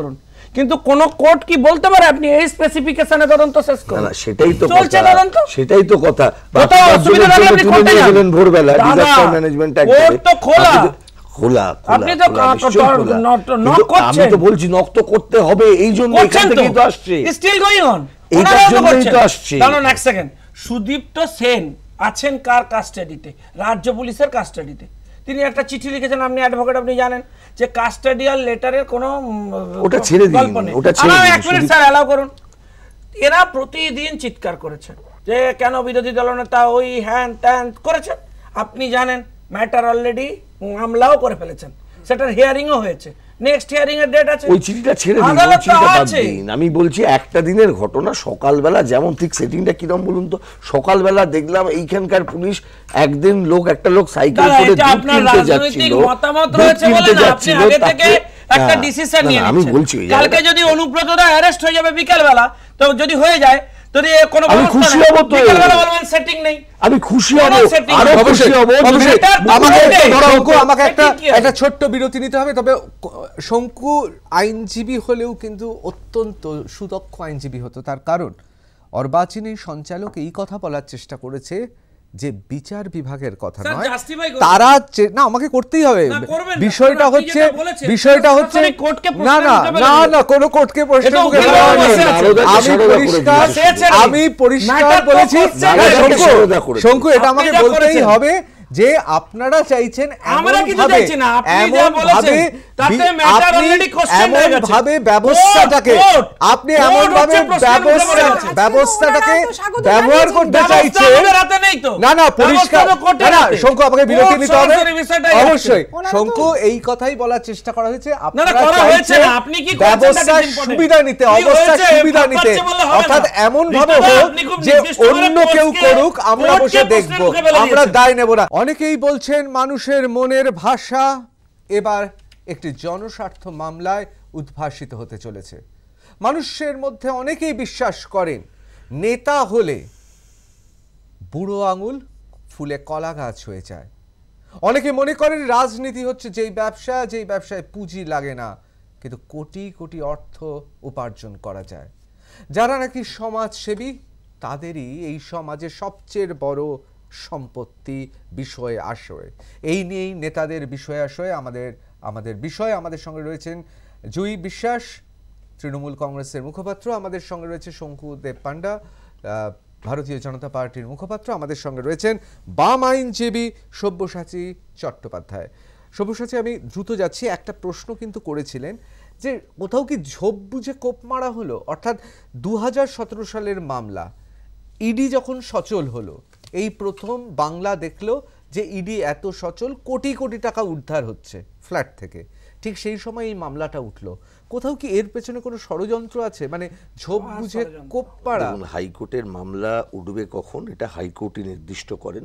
কিন্তু কোন কোর্ট কি বলতে পারে আপনি এই স্পেসিফিকেশনে তদন্ত শেষ করুন? না সেটাই তো চলছে কথা, তদন্ত, সেটাই তো কথা। কোথাও অসুবিধা হলে আপনি কোর্টে যান। ভোরবেলা ডিজাস্টার ম্যানেজমেন্ট অ্যাক্ট কোর্ট তো খোলা, খোলা আপনি তো নক করছেন। আমি তো বলছি নক তো করতে হবে, এই জন্য এখান থেকেই তো আসছে, স্টিল গোইং অন, এইটার জন্যই তো আসছে। দাঁড়ান এক সেকেন্ড, সুদীপ্ত সেন আছেন কার কাস্টাডিতে? রাজ্য পুলিশের কাস্টাডিতে। তিনি একটা চিঠি লিখেছেন, আপনি অ্যাডভোকেট, আপনি জানেন যে কাস্টাডিয়াল লেটারের কোনো ওটা ছেড়ে দিন, ওটা ছেড়ে দিন। এক মিনিট স্যার অ্যালাউ করুন। এরা প্রতিদিন চিৎকার করেছেন যে কেন বিরোধী দলনেতা ওই হ্যান ত্যান করেছেন। আপনি জানেন ম্যাটার অলরেডি মামলাও করে ফেলেছেন, সেটার হিয়ারিংও হয়েছে, নেক্সট হিয়ারিং এর ডেট আছে। ওই চিঠিটা ছেড়ে দিন, ওই চিঠিটা বাদ দিন। আমি বলছি একটা দিনের ঘটনা, সকালবেলা যেমন ঠিক সেটিংটা কিরকম বলুন তো, সকালবেলা দেখলাম এইখানকার পুলিশ একদিন লোক একটা লোক সাইকেল করে দুধ কিনতে যাচ্ছিল, মতামত রয়েছে বলে না আপনি আগে থেকে একটা ডিসিশন নিয়ে নিচ্ছেন। আমি বলছি কালকে যদি অনুব্রত দা অ্যারেস্ট হয়ে যাবে বিকেল বেলা, তো যদি হয়ে যায় যদি কোনো আমি খুশি হব, তো বিকেল বেলা বলবেন সেটিং নেই, আমি খুশি হব, আরো খুশি হব। শঙ্কু আমাকে একটা একটা ছোট্ট বিরতি নিতে হবে। তবে শঙ্কু আইনজীবী হলেও কিন্তু অত্যন্ত সুদক্ষ আইনজীবী হতো, তার কারণ অর্বাচীনের সঞ্চালক এই কথা বলার চেষ্টা করেছে যে বিচার বিভাগের কথা নয়, তারা না আমাকে করতেই হবে। বিষয়টা হচ্ছে বিষয়টা হচ্ছে না না না না কোনো কোর্টকে প্রশ্ন আমি পরিষ্কার আমি পরিষ্কার বলেছি। শঙ্কু এটা আমাকে বলতেই হবে যে আপনারা চাইছেন এমন ভাবে এমন ভাবে এমন ভাবে ব্যবস্থাটাকে আপনি এমন ভাবে ব্যবস্থা ব্যবস্থাটাকে ব্যবহার করতে চাইছেন। না না পরিষ্কার না শঙ্কু আমাকে বিরতি নিতে হবে অবশ্যই। শঙ্কু এই কথাই বলার চেষ্টা করা হয়েছে, আপনারা চাইছেন ব্যবস্থার সুবিধা নিতে, অবস্থার সুবিধা নিতে, অর্থাৎ এমন ভাবে হোক যে অন্য কেউ করুক আমরা বসে দেখবো, আমরা দায় নেব না। অনেকেই বলছেন মানুষের মনের ভাষা এবার একটি জনস্বার্থ মামলায় উদ্ভাসিত হতে চলেছে। মানুষের মধ্যে অনেকেই বিশ্বাস করেন নেতা হলে বুড়ো আঙুল ফুলে কলা গাছ হয়ে যায়। অনেকে মনে করেন রাজনীতি হচ্ছে যেই ব্যবসা যেই ব্যবসায় পুঁজি লাগে না কিন্তু কোটি কোটি অর্থ উপার্জন করা যায়। যারা নাকি সমাজসেবী তাদেরই এই সমাজে সবচেয়ে বড় সম্পত্তি, বিষয় আশয়। এই নিয়েই নেতাদের বিষয় আশয় আমাদের আমাদের বিষয়। আমাদের সঙ্গে রয়েছেন জুই বিশ্বাস, তৃণমূল কংগ্রেসের মুখপাত্র। আমাদের সঙ্গে রয়েছে শঙ্কু দেব পান্ডা, ভারতীয় জনতা পার্টির মুখপাত্র। আমাদের সঙ্গে রয়েছেন বাম আইনজীবী সব্যসাচী চট্টোপাধ্যায়। সব্যসাচী, আমি দ্রুত যাচ্ছি। একটা প্রশ্ন কিন্তু করেছিলেন যে কোথাও কি ঝোপ বুঝে কোপ মারা হলো, অর্থাৎ দু হাজার সতেরো সালের মামলা ইডি যখন সচল হলো, এই প্রথম বাংলা দেখলো যে ইডি এত সচল, কোটি কোটি টাকা উদ্ধার হচ্ছে ফ্ল্যাট থেকে, ঠিক সেই সময় এই মামলাটা উঠলো। কোথাও কি এর পেছনে কোনো ষড়যন্ত্র আছে, মানে ঝোপ বুঝে কোপ পাড়া? হাইকোর্টের মামলা উঠবে কখন এটা হাইকোর্টই নির্দিষ্ট করেন।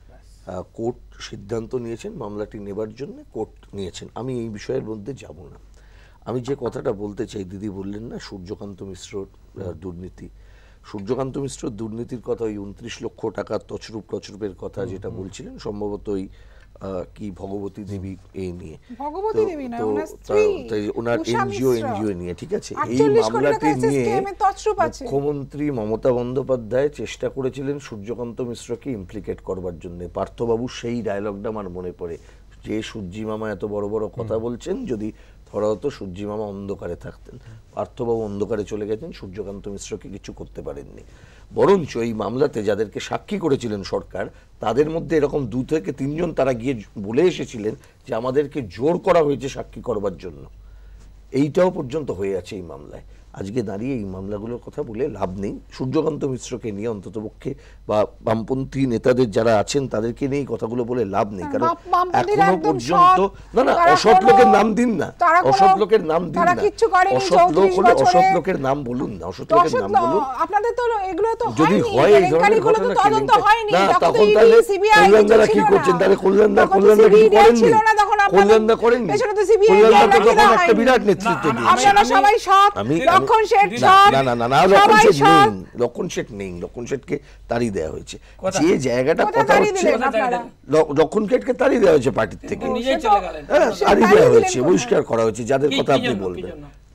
কোর্ট সিদ্ধান্ত নিয়েছেন মামলাটি নেবার জন্য, কোর্ট নিয়েছেন, আমি এই বিষয়ের মধ্যে যাব না। আমি যে কথাটা বলতে চাই, দিদি বললেন না সূর্যকান্ত মিশ্রর দুর্নীতি, সূর্যকান্ত মিশ্র দুর্নীতির কথা, ওই উনত্রিশ লক্ষ টাকার তছরূপ টছরূপের কথা যেটা বলছিলেন, সম্ভবত ওই কি ভগবতী দেবী এই নিয়ে, ভগবতী দেবী না ওনার স্ত্রী, ওনার এনজিও এনজিও নিয়ে, ঠিক আছে। এই মামলাটি নিয়ে মুখ্যমন্ত্রী মমতা বন্দ্যোপাধ্যায় চেষ্টা করেছিলেন সূর্যকান্ত মিশ্রকে ইমপ্লিকেট করবার জন্য। পার্থবাবু সেই ডায়লগটা আমার মনে পড়ে, যে সূর্যি মামা এত বড় বড় কথা বলছেন, যদি ধরা হতো সূর্যি মামা অন্ধকারে থাকতেন। পার্থবাবু অন্ধকারে চলে গেছেন, সূর্যকান্ত মিশ্রকে কিছু করতে পারেননি। বরঞ্চ এই মামলাতে যাদেরকে সাক্ষী করেছিলেন সরকার, তাদের মধ্যে এরকম দু থেকে তিনজন তারা গিয়ে বলে এসেছিলেন যে আমাদেরকে জোর করা হয়েছে সাক্ষী করবার জন্য। এইটাও পর্যন্ত হয়ে আছে এই মামলায়। আজকে দাঁড়িয়ে এই মামলাগুলোর কথা বলে লাভ নেই। সূর্যকান্ত মিশ্রকে নিয়ে অন্ততপক্ষে বা বামপন্থী নেতাদের যারা আছেন তাদেরকে নিয়ে এই কথাগুলো বলে লাভ নেই, কারণ এখনো পর্যন্ত না না অসৎ লোকের নাম দিন না, অসৎ লোকের নাম দিন না, অসৎ লোক হলে অসৎ লোকের নাম বলুন না, অসৎ লোকের নাম বলুন। আপনাদের তো এগুলো তো যদি হয় এই ধরনের ঘটনা না, তখন তাহলে কল্যাণদারা কি করছেন? তাহলে কল্যাণদা কল্যাণদা কিছু করেননি, কল্যাণদা করেননি, কল্যাণদা তো তখন একটা বিরাট নেতৃত্ব দিয়েছে। লক্ষণ শেঠ না না না না লক্ষণ শেঠ নেই, লক্ষণ শেঠ নেই, লক্ষণ শেঠকে তাড়িয়ে দেওয়া হয়েছে। যে জায়গাটা কথা হচ্ছে লক্ষণ শেঠকে তাড়িয়ে দেওয়া হয়েছে পার্টির থেকে, তাড়িয়ে দেওয়া হয়েছে, বহিষ্কার করা হয়েছে, যাদের কথা আপনি বলবেন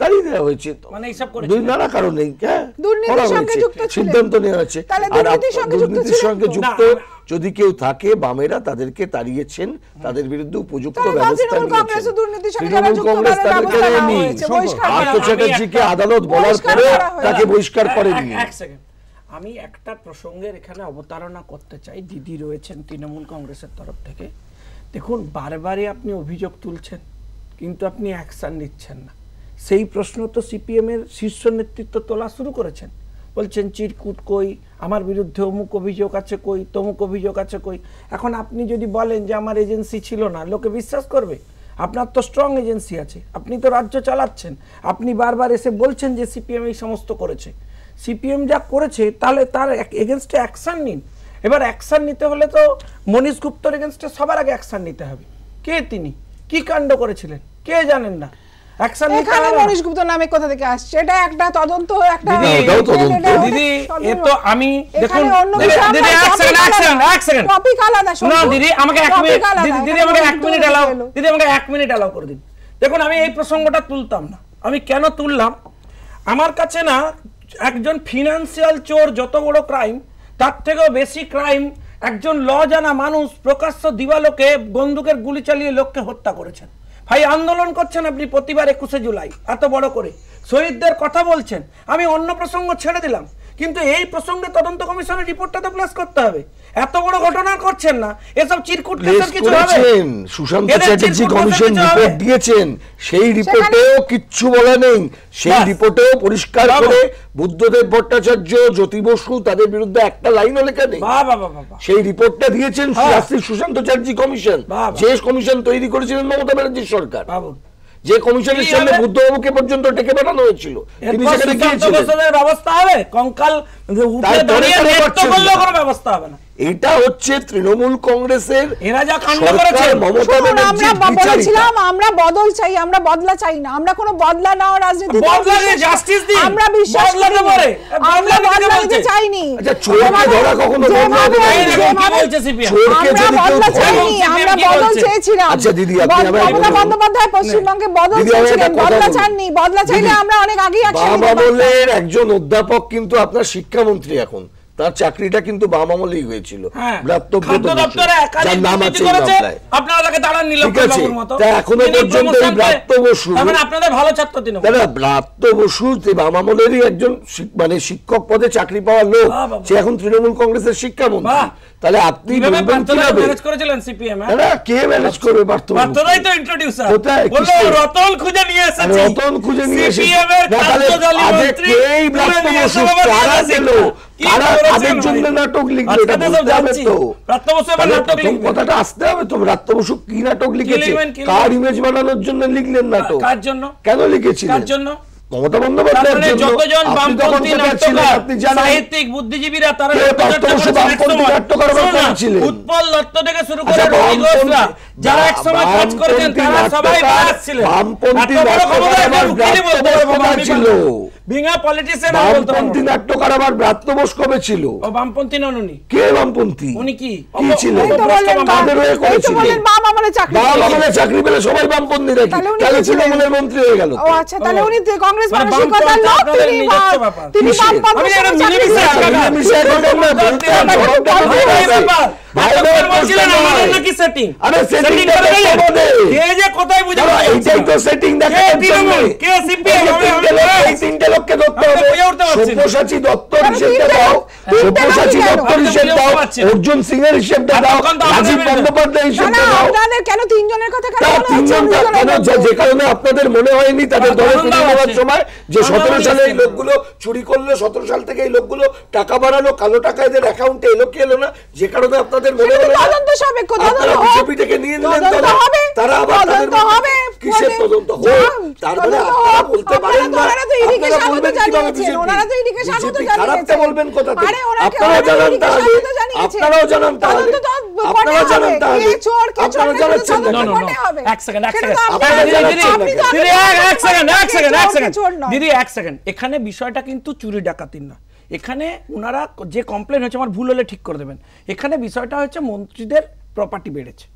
তাড়িয়ে দেওয়া হয়েছে মানে এইসব করেছে দুই নানা কারণে হ্যাঁ দুর্নীতির করা সঙ্গে হয়েছে, যুক্ত ছিলেন। সিদ্ধান্ত নেওয়া হয়েছে। তাহলে আর দুর্নীতির আপ- সঙ্গে যুক্ত দুর্নীতির ছিলেন সঙ্গে তো? যুক্ত না, যদি কেউ থাকে বামেরা তাদেরকে তাড়িয়েছেন, তাদের বিরুদ্ধে উপযুক্ত তাহলে ব্যবস্থা তৃণমূল নিয়েছেন। কংগ্রেসও দুর্নীতির সঙ্গে তৃণমূল যারা যুক্ত কংগ্রেস তাদের তাদেরকে ব্যবস্থা নেওয়া নেয়নি। হয়েছে, বহিষ্কার পার্থ করা হয়েছে। চ্যাটার্জিকে আদালত বলার বহিষ্কার পরে করা হয়েছে। তাকে বহিষ্কার করেননি। এক সেকেন্ড, আমি একটা প্রসঙ্গের এখানে অবতারণা করতে চাই। দিদি রয়েছেন তৃণমূল কংগ্রেসের তরফ থেকে। দেখুন, বারবারই আপনি অভিযোগ তুলছেন কিন্তু আপনি অ্যাকশন নিচ্ছেন না। সেই প্রশ্ন তো সিপিএম এর শীর্ষ নেতৃত্ব তোলা শুরু করেছেন, বলছেন চিরকুট কই, আমার বিরুদ্ধে অমুক অভিযোগ আছে কই, তমুক অভিযোগ আছে কই। এখন আপনি যদি বলেন যে আমার এজেন্সি ছিল না, লোকে বিশ্বাস করবে? আপনার তো স্ট্রং এজেন্সি আছে, আপনি তো রাজ্য চালাচ্ছেন, আপনি বারবার এসে বলছেন যে সিপিএম এই সমস্ত করেছে। সিপিএম যা করেছে তাহলে তার এগেনস্টে অ্যাকশন নিন। এবার অ্যাকশন নিতে হলে তো মনীশ গুপ্তর এগেনস্টে সবার আগে অ্যাকশন নিতে হবে। কে তিনি, কি কাণ্ড করেছিলেন কে জানেন না? অ্যাকশন নিতে এখানে হবে। মনীশ গুপ্ত নামে কোথা থেকে আসছে? এটা একটা তদন্ত, একটা দিদি, ওটাও তদন্ত। এটা অনেক দিদি, সরল। এ তো আমি দেখুন এখানে অন্য দিদি, বিষয় দিদি, আমরা এক সেকেন্ড, এক topic সেকেন্ড, আলাদা। এক সেকেন্ড। topic আলাদা, না শোনো। দিদি, আমাকে এক topic মিনিট, আলাদা, দিদি, দিদি এখানে আমাকে এক উল্টো মিনিট হয়ে এলাও, গেলো। দিদি আমাকে এক মিনিট এলাও করে দিন। দেখুন, আমি এই প্রসঙ্গটা তুলতাম না। আমি কেন তুললাম? আমার কাছে না একজন ফিনান্সিয়াল চোর যত বড় ক্রাইম, তার থেকেও বেশি ক্রাইম একজন ল জানা মানুষ প্রকাশ্য দিবালোকে বন্দুকের গুলি চালিয়ে লোককে হত্যা করেছেন। ভাই, আন্দোলন করছেন আপনি প্রতিবার একুশে জুলাই এত বড় করে, শহীদদের কথা বলছেন। আমি অন্য প্রসঙ্গ ছেড়ে দিলাম, কিন্তু এই প্রসঙ্গে তদন্ত কমিশনের রিপোর্টটা তো প্লাস করতে হবে। এত বড় ঘটনা করছেন না, এসব চিরকুট কেসের কিছু হবে? করেছেন সুশান্ত এদের চ্যাটার্জি চিরকুট কমিশন কেসের কিছু হবে? রিপোর্ট দিয়েছেন, সেই রিপোর্টেও কিচ্ছু বলা নেই। সেই বাস। রিপোর্টেও পরিষ্কার বাবা। করে বুদ্ধদেব ভট্টাচার্য, জ্যোতি বসু তাদের বিরুদ্ধে একটা লাইনও লেখা নেই। বাহ বাহ বাহ বাহ। সেই রিপোর্টটা দিয়েছেন হ্যাঁ। জাস্টিস সুশান্ত চ্যাটার্জি কমিশন, বাবা। যে কমিশন তৈরি করেছিলেন মমতা ব্যানার্জির সরকার, বাবু, যে কমিশনের কি সামনে হবে? বুদ্ধবাবুকে পর্যন্ত ডেকে পাঠানো হয়েছিল, তিনি এরপর সেখানে সুশান্ত গিয়েছিলেন। বসুদের ব্যবস্থা হবে? কঙ্কাল উঠে তারপরে দাঁড়িয়ে কেন নৃত্য করছেন করলেও না? কোনো ব্যবস্থা হবে না। এটা হচ্ছে তৃণমূল কংগ্রেসের এরা যা কাণ্ড সরকার, করেছে, মমতা শুনুন, আমরা ব্যানার্জির ব- বিচারিতা। বলেছিলাম আমরা বদল চাই, আমরা বদলা চাই না, আমরা কোনো বদলা নাও রাজনীতি বদলা দিয়ে justice দিন। আমরা বিশ্বাস বদলাতে করি না। পারে। আমরা বদলা দিতে বদলা বলছে। দিতে চাইনি। আচ্ছা, চোরকে যেভাবে- ধরা কখনো বদলা যেভাবে- দেয় না। এই দেখুন কি যেভাবে- বলছে সিপিএম। চোরকে আমরা যদি কেউ বদলা ধরে- চাইনি, সিপিএম আমরা কি বদল বলছে? চেয়েছিলাম। আচ্ছা দিদি, আপনি বদ- আমায় মমতা বলুন। বন্দ্যোপাধ্যায় পশ্চিমবঙ্গে বদল দিদি, আমি চেয়েছিলেন, একটা কথা বদলা বলবো। চাননি। বদলা চাইলে দিদি, আমরা অনেক আগেই অ্যাকশন বাম নিতে পারতাম। আমলের একজন অধ্যাপক কিন্তু আপনার শিক্ষামন্ত্রী এখন, তার চাকরিটা কিন্তু বাম আমলেই হয়েছিল, হ্যাঁ, ব্রাত্যব্রত খাদ্য বসু, দপ্তরে একাধিক যার নাম দুর্নীতি আছে এই করেছে, মামলায়। আপনারা তাকে দাঁড়ান নিল ঠিক আছে, বাবুর মতো। তা এখনো তিনি পর্যন্ত এই promotion ব্রাত্য পেয়ে- বসু, তার মানে আপনাদের ভালো ছাত্র তৃণমূল। দাদা ব্রাত্য বসু যে বাম আমলেরই একজন শিক- মানে শিক্ষক পদে চাকরি পাওয়া লোক, বাহ, বাহ, সে এখন তৃণমূল কংগ্রেসের শিক্ষামন্ত্রী। বাহ। তাহলে আপনি কিভাবে বলবেন প্রার্থনা কিভাবে? ম্যানেজ করেছিলেন সিপিএম? দাদা, কে ম্যানেজ করবে পার্থ বসু? প্রার্থনাই তো ইন্ট্রোডিউসার। কোথায়? বললো কিসে? রতন খুঁজে নিয়ে আরে এসেছি। রতন খুঁজে নিয়ে এসেছি। সিপিএম এর না, তাহলে কার্যদলীয় আজকে মন্ত্রী এই তুলে ব্রাত্য নিয়ে এসে বসু বাবা কারা নিয়ে দিল? এসেছি। কি কারা করেছেন কাদের জন্য ভাই? নাটক লিখলো? আজকে এটা তো সব বলতে হবে জানছি। তো। ব্রাত্য বসু এবার তাহলে নাটক প্রথম লিখবেন। কথাটা আসতে হবে তো, ব্রাত্য বসু কি নাটক লিখেছে? লিখবেন, কি কার লিখবেন? ইমেজ বানানোর জন্য লিখলেন নাটক? কার জন্য? কেন লিখেছিলেন? কার জন্য? মমতা বন্দ্যোপাধ্যায়ের তারপরে জন্য। যতজন আপনি তখন বামপন্থী কোথায় ছিলেন? নাট্যকার, আপনি জানেন। সাহিত্যিক, বুদ্ধিজীবীরা তারা কে নাট্যচর্চা প্রাপ্ত বসু করেছেন এক বামপন্থী সময়। নাট্যকার আবার শোনো না, কোন ছিলেন? উৎপল দত্ত থেকে শুরু করে আচ্ছা, রবি বামপন্থী- ঘোষরা যারা এক সময় কাজ করেছেন তারা সবাই নাট্যকার, ব্যাস ছিলেন। বামপন্থী এত বড় ক্ষমতা নাট্যকার একটা আবার উকিলই বলতে পারবো, ব্রাত্য আমি ছিল। বিঙা পলিটিশিয়ান বলতে পারবো বামপন্থী না। নাট্যকার আবার ব্রাত্য বোস কবে ছিল? ও বামপন্থী নন উনি। কে বামপন্থী? উনি কি? কি ছিলেন? এই তো বললেন বাম- কাদের হয়ে এই তো করেছিলেন? বললেন বাম আমলে চাকরি বাম করেছেন। আমলে চাকরি পেলে সবাই বামপন্থী নাকি? তাহলে উনি তাহলে কি ছিলেন? তৃণমূলের মন্ত্রী হয়ে গেল তো। ও আচ্ছা, তাহলে ও। উনি তো কংগ্রেস মানে মানসিকতার বামপন্থী লোক, আপনাদের তিনি নিজস্ব বা- ব্যাপার। তিনি কিসের? বামপন্থীর আমি সঙ্গে একটা চাকরি মিলেমিশে করেছেন। একাকার। মিলেমিশে একাকার না, বলতে হবে, বলতে হবে। ভাই, ব্যাপার। ভাই, এতক্ষণ ভাই, বলছিলেন প্রশ্ন আমাদের নয়। নাকি setting? আরে setting Setting টা করে দেখতে গেলেন? হবে। কে যে কোথায় বুঝে দাঁড়া, বুঝে এইটাই তো setting কে দেখানোর তৃণমূল? জন্য। কে সিপিএম? এই যে আমি- তিনটে আমি- লোক, এই তিনটে লোককে ধরতে আমি তো হবে। বুঝে উঠতে পারছি না। সব্যসাচী দত্ত আরে হিসেবটা তিনটে দাও, লোক, তিনটে সব্যসাচী লোকই কেন? দত্ত আমি তো হিসেব বুঝে দাও, উঠতে পারছি না। অর্জুন সিং এর হিসেবটা দাও, এতক্ষণ তো আমাদের রাজীব বিরুদ্ধে। বন্দ্যোপাধ্যায় না, হিসেবটা না, দাও। আপনাদের কেন তিনজনের কথা কেন তা মনে হচ্ছে? তিনজন অন্যজনের কেন যে- মধ্যে? যে কারণে আপনাদের মনে হয়নি তাদের আমার দলে আনন্দ ফিরে যাওয়ার হচ্ছে। সময় যে আনন্দ সতেরো সালে এই হচ্ছে। লোকগুলো চুরি করলো, সতেরো সাল থেকে এই লোকগুলো টাকা বাড়ালো, কালো টাকা এদের অ্যাকাউন্টে এলো কি এলো না, যে কারণে আপনাদের মনে সেটা তো হলো না। তদন্ত সাপেক্ষ, তদন্ত আপনারা হোক। বিজেপি থেকে নিয়ে নিলেন তদন্ত তারা। হবে, তারা আবার তাদের তদন্ত মধ্যে- হবে, কিসের মানে তদন্ত হোক? যা- তার মানে তদন্ত আপনারা হোক। বলতে আপনারা পারেন তো- না, ওনারা তো ইডিকে আপনারা স্বাগত বলবেন কিভাবে জানিয়েছেন, বিজেপি? ওনারা তো ইডিকে স্বাগত বিজেপি জানিয়েছেন। খারাপটা বলবেন কোথা থেকে? আরে ওনাকে- আপনারা ওনারা জানান ইডিকে তাহলে, স্বাগত জানিয়েছেন। আপনারাও জানান তাহলে, তদন্ত তো আপনারা করতে জানান হবে। তাহলে, কে চোর, কে চোর, আপনারা সেটা তো জানাচ্ছেন তদন্ত না। No, no, no. করতে হবে। এক সেকেন্ড, এক সেটা সেকেন্ড। তো আপনি- আপনারা আপনি- জানাচ্ছেন আপনি না। তো- দিদি, এক- এক সেকেন্ড, এক কে সেকেন্ড, চোর, এক কে সেকেন্ড। চোর নয়। দিদি, এক সেকেন্ড। এখানে বিষয়টা কিন্তু চুরি ডাকাতির না। এখানে ওনারা যে কমপ্লেন হচ্ছে, আমার ভুল হলে ঠিক করে দেবেন। এখানে বিষয়টা হচ্ছে মন্ত্রীদের প্রপার্টি বেড়েছে,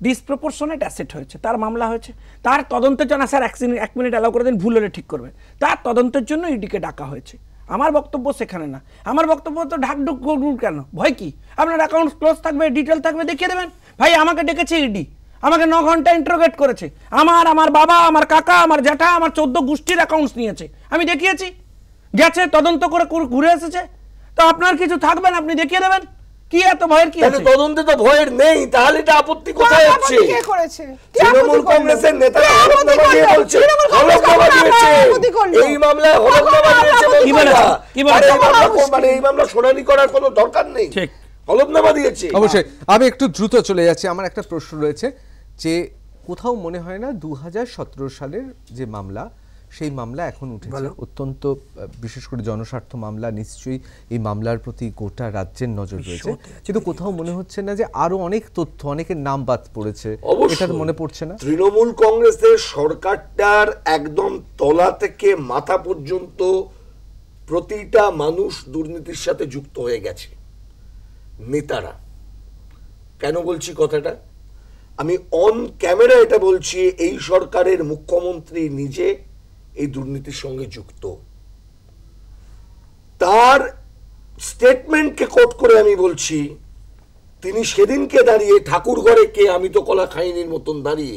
ডিসপ্রপোর্শনেট অ্যাসেট হয়েছে, তার মামলা হয়েছে, তার তদন্তের জন্য স্যার এক এক মিনিট অ্যালাউ করে দিন, ভুল হলে ঠিক করবেন, তার তদন্তের জন্য ইডিকে ডাকা হয়েছে। আমার বক্তব্য সেখানে না, আমার বক্তব্য তো ঢাকঢুক গরুর কেন, ভয় কি? আপনার অ্যাকাউন্ট ক্লোজ থাকবে, ডিটেল থাকবে, দেখিয়ে দেবেন। ভাই আমাকে ডেকেছে ইডি, আমাকে ন ঘন্টা ইন্টারোগেট করেছে, আমার আমার বাবা, আমার কাকা, আমার জ্যাঠা, আমার চোদ্দ গোষ্ঠীর অ্যাকাউন্টস নিয়েছে, আমি দেখিয়েছি, গেছে তদন্ত করে ঘুরে এসেছে। তো আপনার কিছু থাকবে না, আপনি দেখিয়ে দেবেন, কি এত ভয়ের কি আছে? তদন্তে তো ভয়ের নেই, তাহলে এটা আপত্তি কোথায় হচ্ছে? কে করেছে? তৃণমূল কংগ্রেসের নেতারা হলফনামা দিয়ে বলছে, হলফনামা দিয়েছে এই মামলায়, হলফনামা দিয়েছে বলছে, কি বলে কি বলে আরে এই মামলা কোন, মানে এই মামলা শুনানি করার কোনো দরকার নেই, ঠিক হলফনামা দিয়েছে। অবশ্যই আমি একটু দ্রুত চলে যাচ্ছি। আমার একটা প্রশ্ন রয়েছে যে কোথাও মনে হয় না দু হাজার সতেরো সালের যে মামলা, সেই মামলা এখন উঠেছে, অত্যন্ত বিশেষ করে জনস্বার্থ মামলা, নিশ্চয়ই এই মামলার প্রতি গোটা রাজ্যের নজর রয়েছে, কিন্তু কোথাও মনে হচ্ছে না যে আরো অনেক তথ্য, অনেকের নাম বাদ পড়েছে, এটা তো মনে পড়ছে না? তৃণমূল কংগ্রেসের সরকারটার একদম তলা থেকে মাথা পর্যন্ত প্রতিটা মানুষ দুর্নীতির সাথে যুক্ত হয়ে গেছে, নেতারা। কেন বলছি কথাটা? আমি অন ক্যামেরা এটা বলছি, এই সরকারের মুখ্যমন্ত্রী নিজে এই দুর্নীতির সঙ্গে যুক্ত। তার স্টেটমেন্টকে কোট করে আমি বলছি, তিনি সেদিনকে দাঁড়িয়ে ঠাকুর ঘরে কে আমি তো কলা খাইনির মতন দাঁড়িয়ে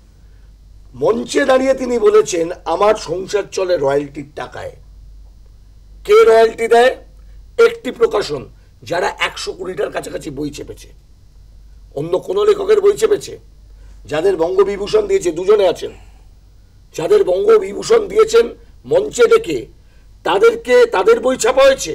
মঞ্চে দাঁড়িয়ে তিনি বলেছেন আমার সংসার চলে রয়্যালটির টাকায়। কে রয়্যালটি দেয়? একটি প্রকাশন, যারা একশো কোটিটার কাছাকাছি বই চেপেছে। অন্য কোন লেখকের বই চেপেছে? যাদের বঙ্গবিভূষণ দিয়েছে, দুজনে আছেন, যাদের বঙ্গবিভূষণ দিয়েছেন মঞ্চে ডেকে, তাদেরকে তাদের বই ছাপা হয়েছে।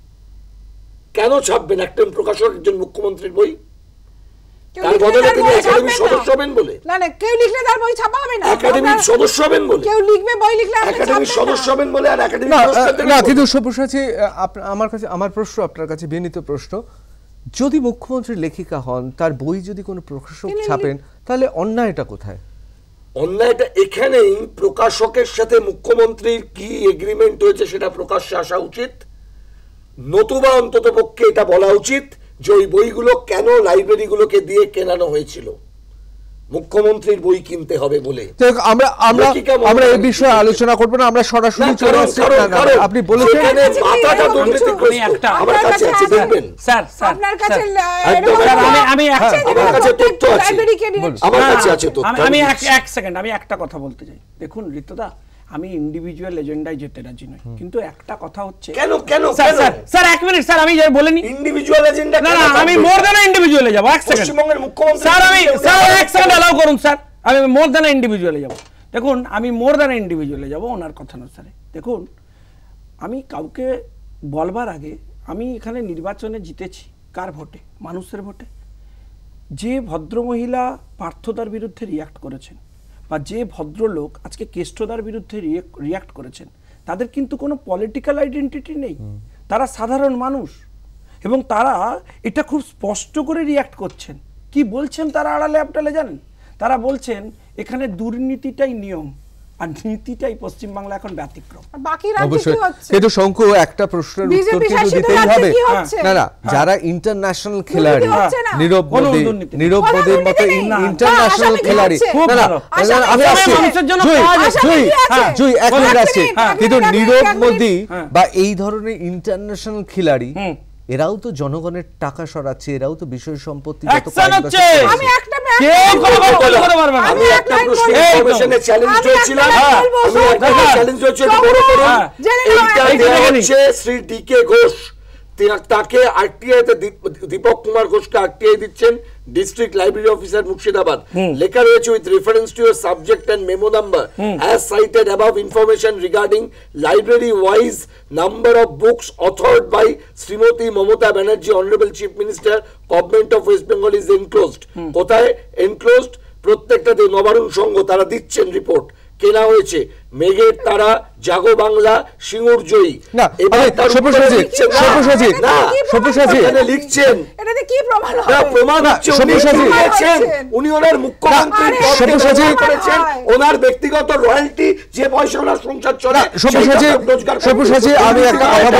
কেন ছাপবেন একজন প্রকাশক একজন মুখ্যমন্ত্রীর বই? তার বদলে তিনি একাডেমির সদস্য হবেন বলে? না না, কেউ লিখলে তার বই ছাপা হবে না। একাডেমির সদস্য হবেন বলে? কেউ লিখবে বই লিখলে একাডেমির সদস্য হবেন বলে আর একাডেমির না, কিন্তু সব্যসাচী আমার কাছে, আমার প্রশ্ন আপনার কাছে বিনীত প্রশ্ন, যদি মুখ্যমন্ত্রী লেখিকা হন, তার বই যদি কোনো প্রকাশক ছাপেন, তাহলে অন্যায়টা কোথায়? অন্যায়টা এখানেই, প্রকাশকের সাথে মুখ্যমন্ত্রীর কি এগ্রিমেন্ট হয়েছে সেটা প্রকাশ্যে আসা উচিত, নতুবা অন্তত পক্ষে এটা বলা উচিত যে ওই বইগুলো কেন লাইব্রেরিগুলোকে দিয়ে কেনানো হয়েছিল, মুখ্যমন্ত্রীর বই কিনতে হবে বলে। আমরা আমরা আমরা এই বিষয়ে আলোচনা করব না, আমরা সরাসরি চলে আসছি। আপনি বলেছেন মাথাটা দুর্নীতিগ্রস্ত। আমার কাছে আছে, দেখবেন স্যার, স্যার আপনার কাছে আমি আমি আমার কাছে তথ্য আছে, আমার কাছে আছে তথ্য। আমি এক এক সেকেন্ড আমি একটা কথা বলতে চাই। দেখুন ঋতুদা, আমি ইন্ডিভিজুয়াল এজেন্ডায় যেতে রাজি নই, কিন্তু একটা কথা হচ্ছে, কেন কেন স্যার স্যার এক মিনিট স্যার, আমি বলিনি ইন্ডিভিজুয়াল এজেন্ডা। না না, আমি মোর দ্যান ইন্ডিভিজুয়ালে যাব। এক সেকেন্ড পশ্চিমবঙ্গের মুখ্যমন্ত্রী স্যার, আমি স্যার এক সেকেন্ড অ্যালাউ করুন স্যার, আমি মোর দ্যান ইন্ডিভিজুয়ালে যাব। দেখুন, আমি মোর দ্যান ইন্ডিভিজুয়ালে যাব ওনার কথা অনুসারে। দেখুন, আমি কাউকে বলবার আগে, আমি এখানে নির্বাচনে জিতেছি কার ভোটে? মানুষের ভোটে। যে ভদ্রমহিলা পার্থদার বিরুদ্ধে রিয়াক্ট করেছেন, বা যে ভদ্রলোক আজকে কেষ্টদার বিরুদ্ধে রিয়াক্ট করেছেন, তাদের কিন্তু কোনো পলিটিক্যাল আইডেন্টিটি নেই, তারা সাধারণ মানুষ, এবং তারা এটা খুব স্পষ্ট করে রিয়াক্ট করছেন। কি বলছেন তারা আড়ালে আবডালে জানেন? তারা বলছেন এখানে দুর্নীতিটাই নিয়ম, আর নীতিটাই পশ্চিমবাংলা এখন ব্যতিক্রম। বাকি রাজ্যে কি হচ্ছে? কিন্তু শঙ্কু, একটা প্রশ্নের উত্তর কিন্তু দিতেই হবে। না না, যারা ইন্টারন্যাশনাল খেলাড়ি, নীরব মোদি, নীরব মোদির মতো ইন্টারন্যাশনাল খেলাড়ি, না না আমি আসছি, জুই এক মিনিট আসছি, কিন্তু নীরব মোদি বা এই ধরনের ইন্টারন্যাশনাল খেলাড়ি, এরাও তো জনগণের টাকা সরাচ্ছে, এরাও তো বিষয় সম্পত্তি আমি একটা আমি একটা প্রশ্ন ইনফরমেশনে চ্যালেঞ্জ করেছিলাম, আমি একটা চ্যালেঞ্জ করেছি, বড় করুন। এইটা দেয়া হচ্ছে শ্রী ডি কে ঘোষ, তাকে আরটিআই তে দীপক কুমার ঘোষকে আরটিআই দিচ্ছেন, ডিস্ট্রিক্ট লাইব্রেরি অফিসার মুর্শিদাবাদ। লেখা রয়েছে with reference to your subject and memo number as cited above information regarding library wise number of books authored by Shrimati Mamata Banerjee honourable chief minister government of west Bengal is enclosed. কোথায় enclosed? প্রত্যেকটা নবারুণ সংঘ তারা দিচ্ছেন report, কেনা হয়েছে মেঘের তারা, জাগো বাংলা, সিঙ্গুর জয়ী। না এবার সব্যসাচী সব্যসাচী না সব্যসাচী এখানে লিখছেন, এটাতে কি প্রমাণ হবে? না প্রমাণ হচ্ছে সব্যসাচী লিখছেন উনি ওনার মুখ্যমন্ত্রী সব্যসাচী করেছেন, ওনার ব্যক্তিগত রয়্যালটি, যে পয়সা ওনার সংসার চলে। সব্যসাচী সব্যসাচী আমি একটা কথা বলি,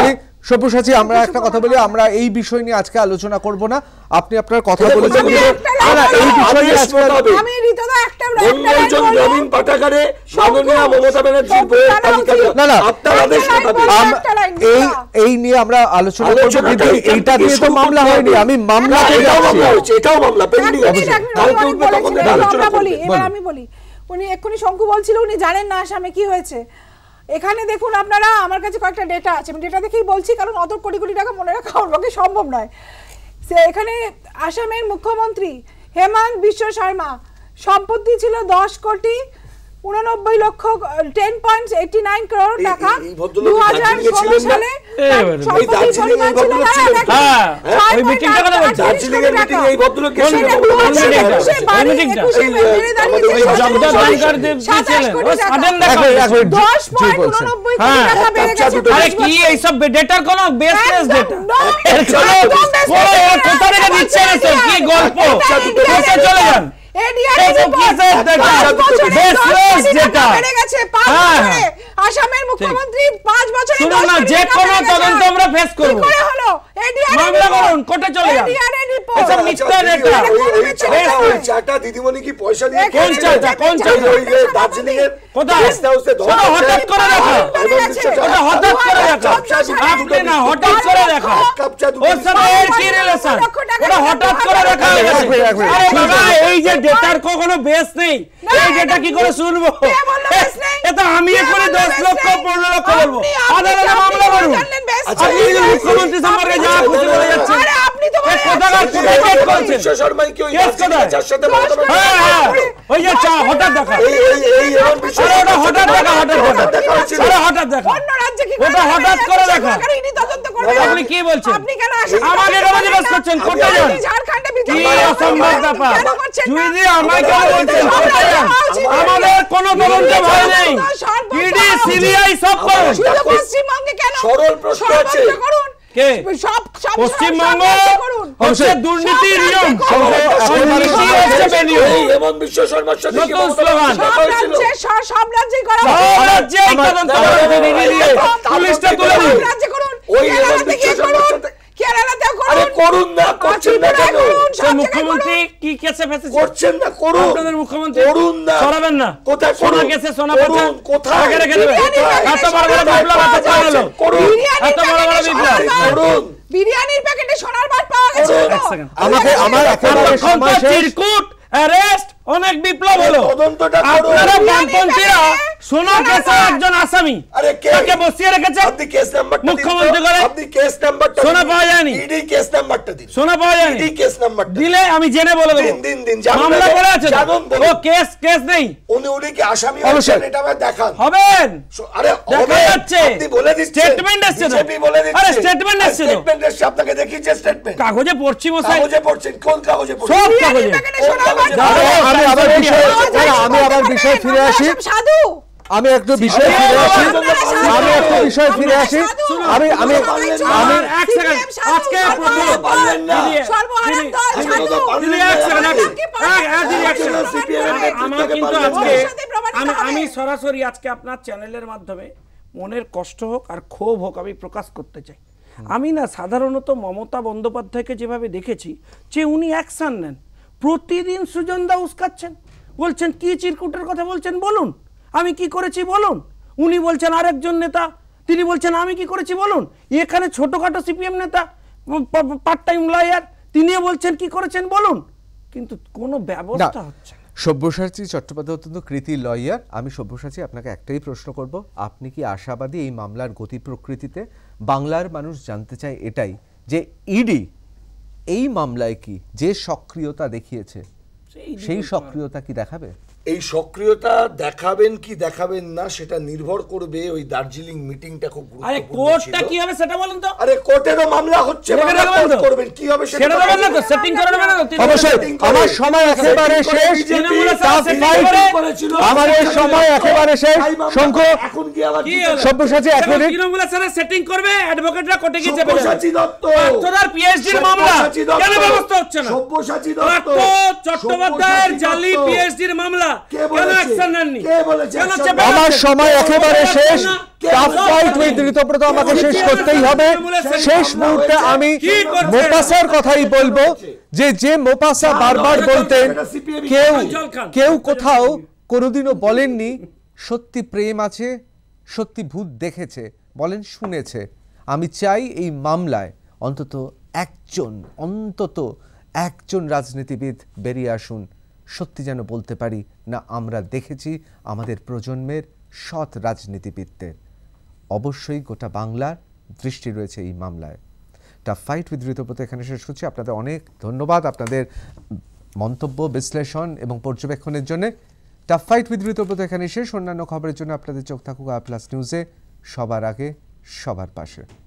সব্যসাচী, আমরা একটা কথা বলি, আমরা এই বিষয় নিয়ে আজকে আলোচনা করব না, আপনি আপনার কথা বলেছেন। আমি একটা লাইন এই বিষয়ে আজকে আমি ঋতুদা একটা বঙ্গজন নবীন পাঠাগারে মাননীয় মমতা ব্যানার্জির বইয়ের তালিকা না না আপনার আদেশ মোতাবেক আম- এই এই নিয়ে আমরা আলোচনা করব, আলোচনাটা কিন্তু এখান এইটা থেকে নিয়ে তো শুরু মামলা করতে হয়নি, হবে। আমি মামলা না, করে এটাও যাচ্ছি। মামলা হয়েছে, এটাও মামলা পেন্ডিং আছে, কালকে উঠবে তখন থেকে আলোচনা বলি। করবে। এবার আমি বলি, উনি এক্ষুনি শঙ্কু বলছিল উনি জানেন না আসামে কি হয়েছে। এখানে দেখুন আপনারা, আমার কাছে কয়েকটা ডেটা আছে, আমি ডেটা দেখেই বলছি, কারণ অত কোটি কোটি টাকা মনে রাখা আমার পক্ষে সম্ভব নয়। সে এখানে আসামের মুখ্যমন্ত্রী হেমন্ত বিশ্ব শর্মা সম্পত্তি ছিল দশ কোটি উননব্বই লক্ষ ten point eighty nine crore এই- টাকা এই ভদ্রলোক দু হাজার দার্জিলিংয়ে ষোলো ছিলেন না? সালে এই তার এবারে, সম্পত্তির দার্জিলিংয়ে এই পরিমাণ ছিল ভদ্রলোক না, ছিলেন? দেখুন, হ্যাঁ, ছয় ওই পয়েন্ট মিটিংটা কথা বলছি। আটচল্লিশ দার্জিলিংয়ের কোটি মিটিংয়ে টাকা। এই ভদ্রলোককে সেটা ছিলেন? দু হাজার মিটিংটা? একুশে ওই বাড়ি, মিটিংটা? একুশে এই, বেড়ে দাঁড়িয়েছে আমাদের ওই সাতাশ জগদা কোটি বাঙ্কার দেব সাতাশ দিয়েছিলেন, কোটি ও টাকা। সাডেন এক দেখা মিনিট, এক মিনিট, দশ জি পয়েন্ট বলছেন। উননব্বই হ্যাঁ, কোটি টাকা বেড়ে বাচ্চা গেছে দুটো পাঁচ আরে কি বছরে। এইসব ডেটার কোনো বেসলেস ডেটা? একদম, চলো, একদম বেশ বলো, বেশ এরা কোথা থেকে বেশ দিচ্ছে না তো? বেশ কি গল্প? এটা কোথায় India চলে যান? এডিআর এইসব রিপোর্ট। কিসের data? পাঁচ বছরে Baseless দশ কোটি টাকা data। বেড়ে গেছে পাঁচ হ্যাঁ, বছরে। হ্যাঁ। আসামের মুখ্যমন্ত্রী পাঁচ বছরে শুনুন দশ না, কোটি যে টাকা কোনো বেড়ে গেছে। তদন্ত আমরা face কি করবো। করে হলো? এডিআর মামলা করুন, কোর্টে চলে যান। ADR report. এসব মিথ্যা ডেটা। চাটা দিদিমণি কি পয়সা দিয়ে কোন চাটা? কোন চাটা? দার্জিলিং এর কোথায়? গেস্ট হাউসে সেটা হঠাৎ করে দেখা। ওটা হঠাৎ করে দেখা। আপনি না হঠাৎ করে দেখা। ওর সাথে এর কি রিলেশন? ওটা হঠাৎ করে দেখা হয়ে গেছে। এক মিনিট, এক মিনিট। আরে বাবা, এই যে ডেটার কোনো বেস নেই, এই ডেটা কি করে শুনবো? কে বললো base নেই? এটা আমি কে এখানে বললো দশ base লক্ষ নেই? পনেরো লক্ষ বলবো, আপনি- আপনি- আদালতে আপনি মামলা করুন। জানলেন base আচ্ছা, নেই? এই যে মুখ্যমন্ত্রী সম্পর্কে যা আপনি- খুশি বলে যাচ্ছেন। আরে আপনি তো এ বলে কোথাকার যাচ্ছেন। কোথাকার করছেন? বিশ্ব শর্মাই কি ওই Yes, দার্জিলিং কোথায়? যার সাথে মমতা ব্যানার্জি- হ্যাঁ, হ্যাঁ, ওই যে চা হঠাৎ দেখা। এই এই এই এমন বিশ্ব আরে ওটা হঠাৎ দেখা, হঠাৎ দেখা। দেখা হয়েছিল। আরে হঠাৎ দেখা। অন্য রাজ্যে কি ওটা হঠাৎ করে দেখা। ইডি তদন্ত করবে না। আপনি কি বলছেন? আপনি কেন আসেন? আমাকে কেন জিজ্ঞেস করছেন? কোথায় যান? আপনি ঝাড়খণ্ডে কি বিধানসভা অসম্ভব ব্যাপার? কেন করছেন না? জুইদি, আমায় কেন বলছেন? কোথায় যান? আমাদের কোনো তদন্ত ভয় নেই। ইডি, সিবিআই সব করুন। শুধু পশ্চিমবঙ্গে কেন? সরল প্রশ্ন আছে। সর্বত্র করুন। কে? সব সব পশ্চিমবঙ্গ সব রাজ্যে করুন। হচ্ছে দুর্নীতির সব নিয়ম। রাজ্যে করুন। দুর্নীতি হচ্ছে বেনিয়ম। এই এমন বিশ্ব শর্মার সাথে কি নতুন মমতা স্লোগান। ব্যানার্জির সব দেখা হয়েছিল? রাজ্যে সব- সব রাজ্যেই করা সব হবে। রাজ্যেই তদন্ত করবে, ইডি দিয়ে। পুলিশটা তুলে দিন। সব রাজ্যে করুন। ওই এমন কেরালাতে বিশ্ব গিয়ে শর্মার করুন। সাথে- কেরালাতেও আরে করুন। করুন না, করছেন না কেন? করুন, সব সে জায়গায় মুখ্যমন্ত্রী করুন। কি কেসে ফেসেছে? করছেন না, করুন। আপনাদের মুখ্যমন্ত্রী করুন না। সরাবেন না। কোথায় সোনা করুন? কেসে সোনা করুন, পাচার। কোথায়? আগে রেখে দেবেন। বিরিয়ানির এত বড় বড় প্যাকেটে বিপ্লব এত সোনার হলো। করুন। বিরিয়ানির এত বড় বড় প্যাকেটে বিপ্লব। সোনার বার। করুন। বিরিয়ানির প্যাকেটে সোনার বার পাওয়া গেছে করুন। তো? এক সেকেন্ড। আমাকে আমার একেবারে এতক্ষণ তো সময় শেষ। চিরকুট, অ্যারেস্ট, অনেক বিপ্লব হলো। তদন্তটা করুন। আপনারা বামপন্থীরা সোনা কেসে একজন আসামি আরে কে? তাকে বসিয়ে রেখেছে। আপনি কেস নাম্বারটা দিন তো। মুখ্যমন্ত্রী করে। আপনি কেস নাম্বারটা সোনা দিন। পাওয়া যায়নি। ইডি কেস নাম্বারটা দিন। সোনা পাওয়া যায়নি। ইডি কেস নাম্বারটা দিন। দিলে আমি জেনে বলে দেবো। দিন, দিন, দিন। জানুন মামলা আগে। করে আছে তো? জানুন বলুন। ও কেস কেস নেই। উনি উনি কি আসামি অবশ্যই। হয়েছেন এটা আমায় দেখান। হবেন। সো- আরে দেখা হবে। যাচ্ছে। আপনি বলে দিচ্ছেন। Statement এসছে তো। বিজেপি বলে দিচ্ছে। আরে statement এসছে তো। স্টেটমেন্ট এসছে, আপনাকে দেখিয়েছে স্টেটমেন্ট। কাগজে পড়ছি মশাই। কাগজে পড়ছেন, কোন কাগজে পড়ছেন? সব বিরিয়ানির কাগজে। প্যাকেটে কোন সোনার বার কাগজে? পাওয়া দাঁড়াও, গেছে। আমি আবার বিষয়ে পাওয়া না, যায়নি, আমি আবার বলতে বিষয়ে পারবেন। ফিরে আসি। আপনারা সব সাধু। আমি একটু বিষয়ে ফিরে আসি আমি একটু বিষয়ে ফিরে আসি আমি আমি আমি আমার এক সেকেন্ড আজকে প্রথম পারলেন না। সর্বহারার দল দিদি, সাধু। দিদি, দিদি, এক সেকেন্ড, এক দিদি, সেকেন্ড। এক- এক দিদি, এক সেকেন্ড। সিপিএম এর আমার নেতৃত্বকে কিন্তু পারলেন আজকে না। সাথে প্রমাণিত আমি হবে। আমি সরাসরি আজকে আপনার চ্যানেলের মাধ্যমে মনের কষ্ট হোক আর ক্ষোভ হোক আমি প্রকাশ করতে চাই। আমি না সাধারণত মমতা বন্দ্যোপাধ্যায়কে যেভাবে দেখেছি যে উনি অ্যাকশন নেন, প্রতিদিন সুজনদা উস্কাচ্ছেন, বলছেন কি চিরকুটের কথা বলছেন বলুন, আমি কি করেছি বলুন। উনি বলছেন আরেকজন নেতা, তিনি বলছেন আমি কি করেছি বলুন। এখানে ছোটখাটো সিপিএম নেতা পার্ট টাইম লয়ার, তিনিও বলছেন কি করেছেন বলুন, কিন্তু কোনো ব্যবস্থা হচ্ছে না। সব্যসাচী চট্টোপাধ্যায় অত্যন্ত কৃতি লয়ার। আমি সব্যসাচী আপনাকে একটাই প্রশ্ন করব, আপনি কি আশাবাদী এই মামলার গতি প্রকৃতিতে? বাংলার মানুষ জানতে চায় এটাই যে ইডি এই মামলায় কি যে সক্রিয়তা দেখিয়েছে সেই সক্রিয়তা কি দেখাবে? এই সক্রিয়তা দেখাবেন কি দেখাবেন না সেটা নির্ভর করবে ওই দার্জিলিং মিটিংটা খুব আরে গুরুত্বপূর্ণ কোর্টটা ছিল। কি হবে সেটা বলুন তো। আরে কোর্টেরও মামলা হচ্ছে, সেটা মামলা দেখাবেন কোর্ট তো? করবেন কি হবে সেটা সেটা দেবেন না তো, সেটিং করে নেবেন না তো? তিনি অবশ্যই setting করে- আমার সময় একেবারে setting করে শেষ। বিজেপি Tough setting fight করে করেছিল। আমাদের সময় একেবারে শেষ। তাই মামলা- শঙ্কু, এখন কি আবার কি দিতে- হলো? সব্যসাচী এক এবং মিনিট। তৃণমূলের সাথে সেটিং করবে, অ্যাডভোকেটরা কোর্টে গিয়ে চেপে যাবে। সব্যসাচী দত্ত পার্থদার পিএইচডির মামলা সব্যসাচী দত্ত। কেন ব্যবস্থা হচ্ছে না? সব্যসাচী দত্ত পার্থ চট্টোপাধ্যায়ের সব্যসাচী জালি দত্ত। পিএইচডির মামলা কে কেন বলেছে? অ্যাকশন নেননি কে বলেছে কেন action চেপে নেননি? আমার আছেন? সময় একেবারে কে শেষ। বলেছে? টাফ ফাইট উইথ ঋতব্রত আমাকে শেষ করতেই হবে। শেষ মুহূর্তে আমি কি করছেন? মোপাসার কথাই বলবো, যে যে মোপাসা বারবার বলতেন কেউ কেউ কোথাও কোনোদিনও বলেননি সত্যি প্রেম আছে, সত্যি ভূত দেখেছে, বলেন শুনেছে। আমি চাই এই মামলায় অন্তত একজন অন্তত একজন রাজনীতিবিদ বেরিয়ে আসুন, সত্যি যেন বলতে পারি না আমরা দেখেছি আমাদের প্রজন্মের সৎ রাজনীতিবিদদের। অবশ্যই গোটা বাংলার দৃষ্টি রয়েছে এই মামলায়। টাফ ফাইট উইথ ঋতব্রত এখানে শেষ করছি। আপনাদের অনেক ধন্যবাদ আপনাদের মন্তব্য, বিশ্লেষণ এবং পর্যবেক্ষণের জন্য। টাফ ফাইট উইথ ঋতব্রত এখানে শেষ। অন্যান্য খবরের জন্য আপনাদের চোখ থাকুক আই প্লাস নিউজে, সবার আগে সবার পাশে।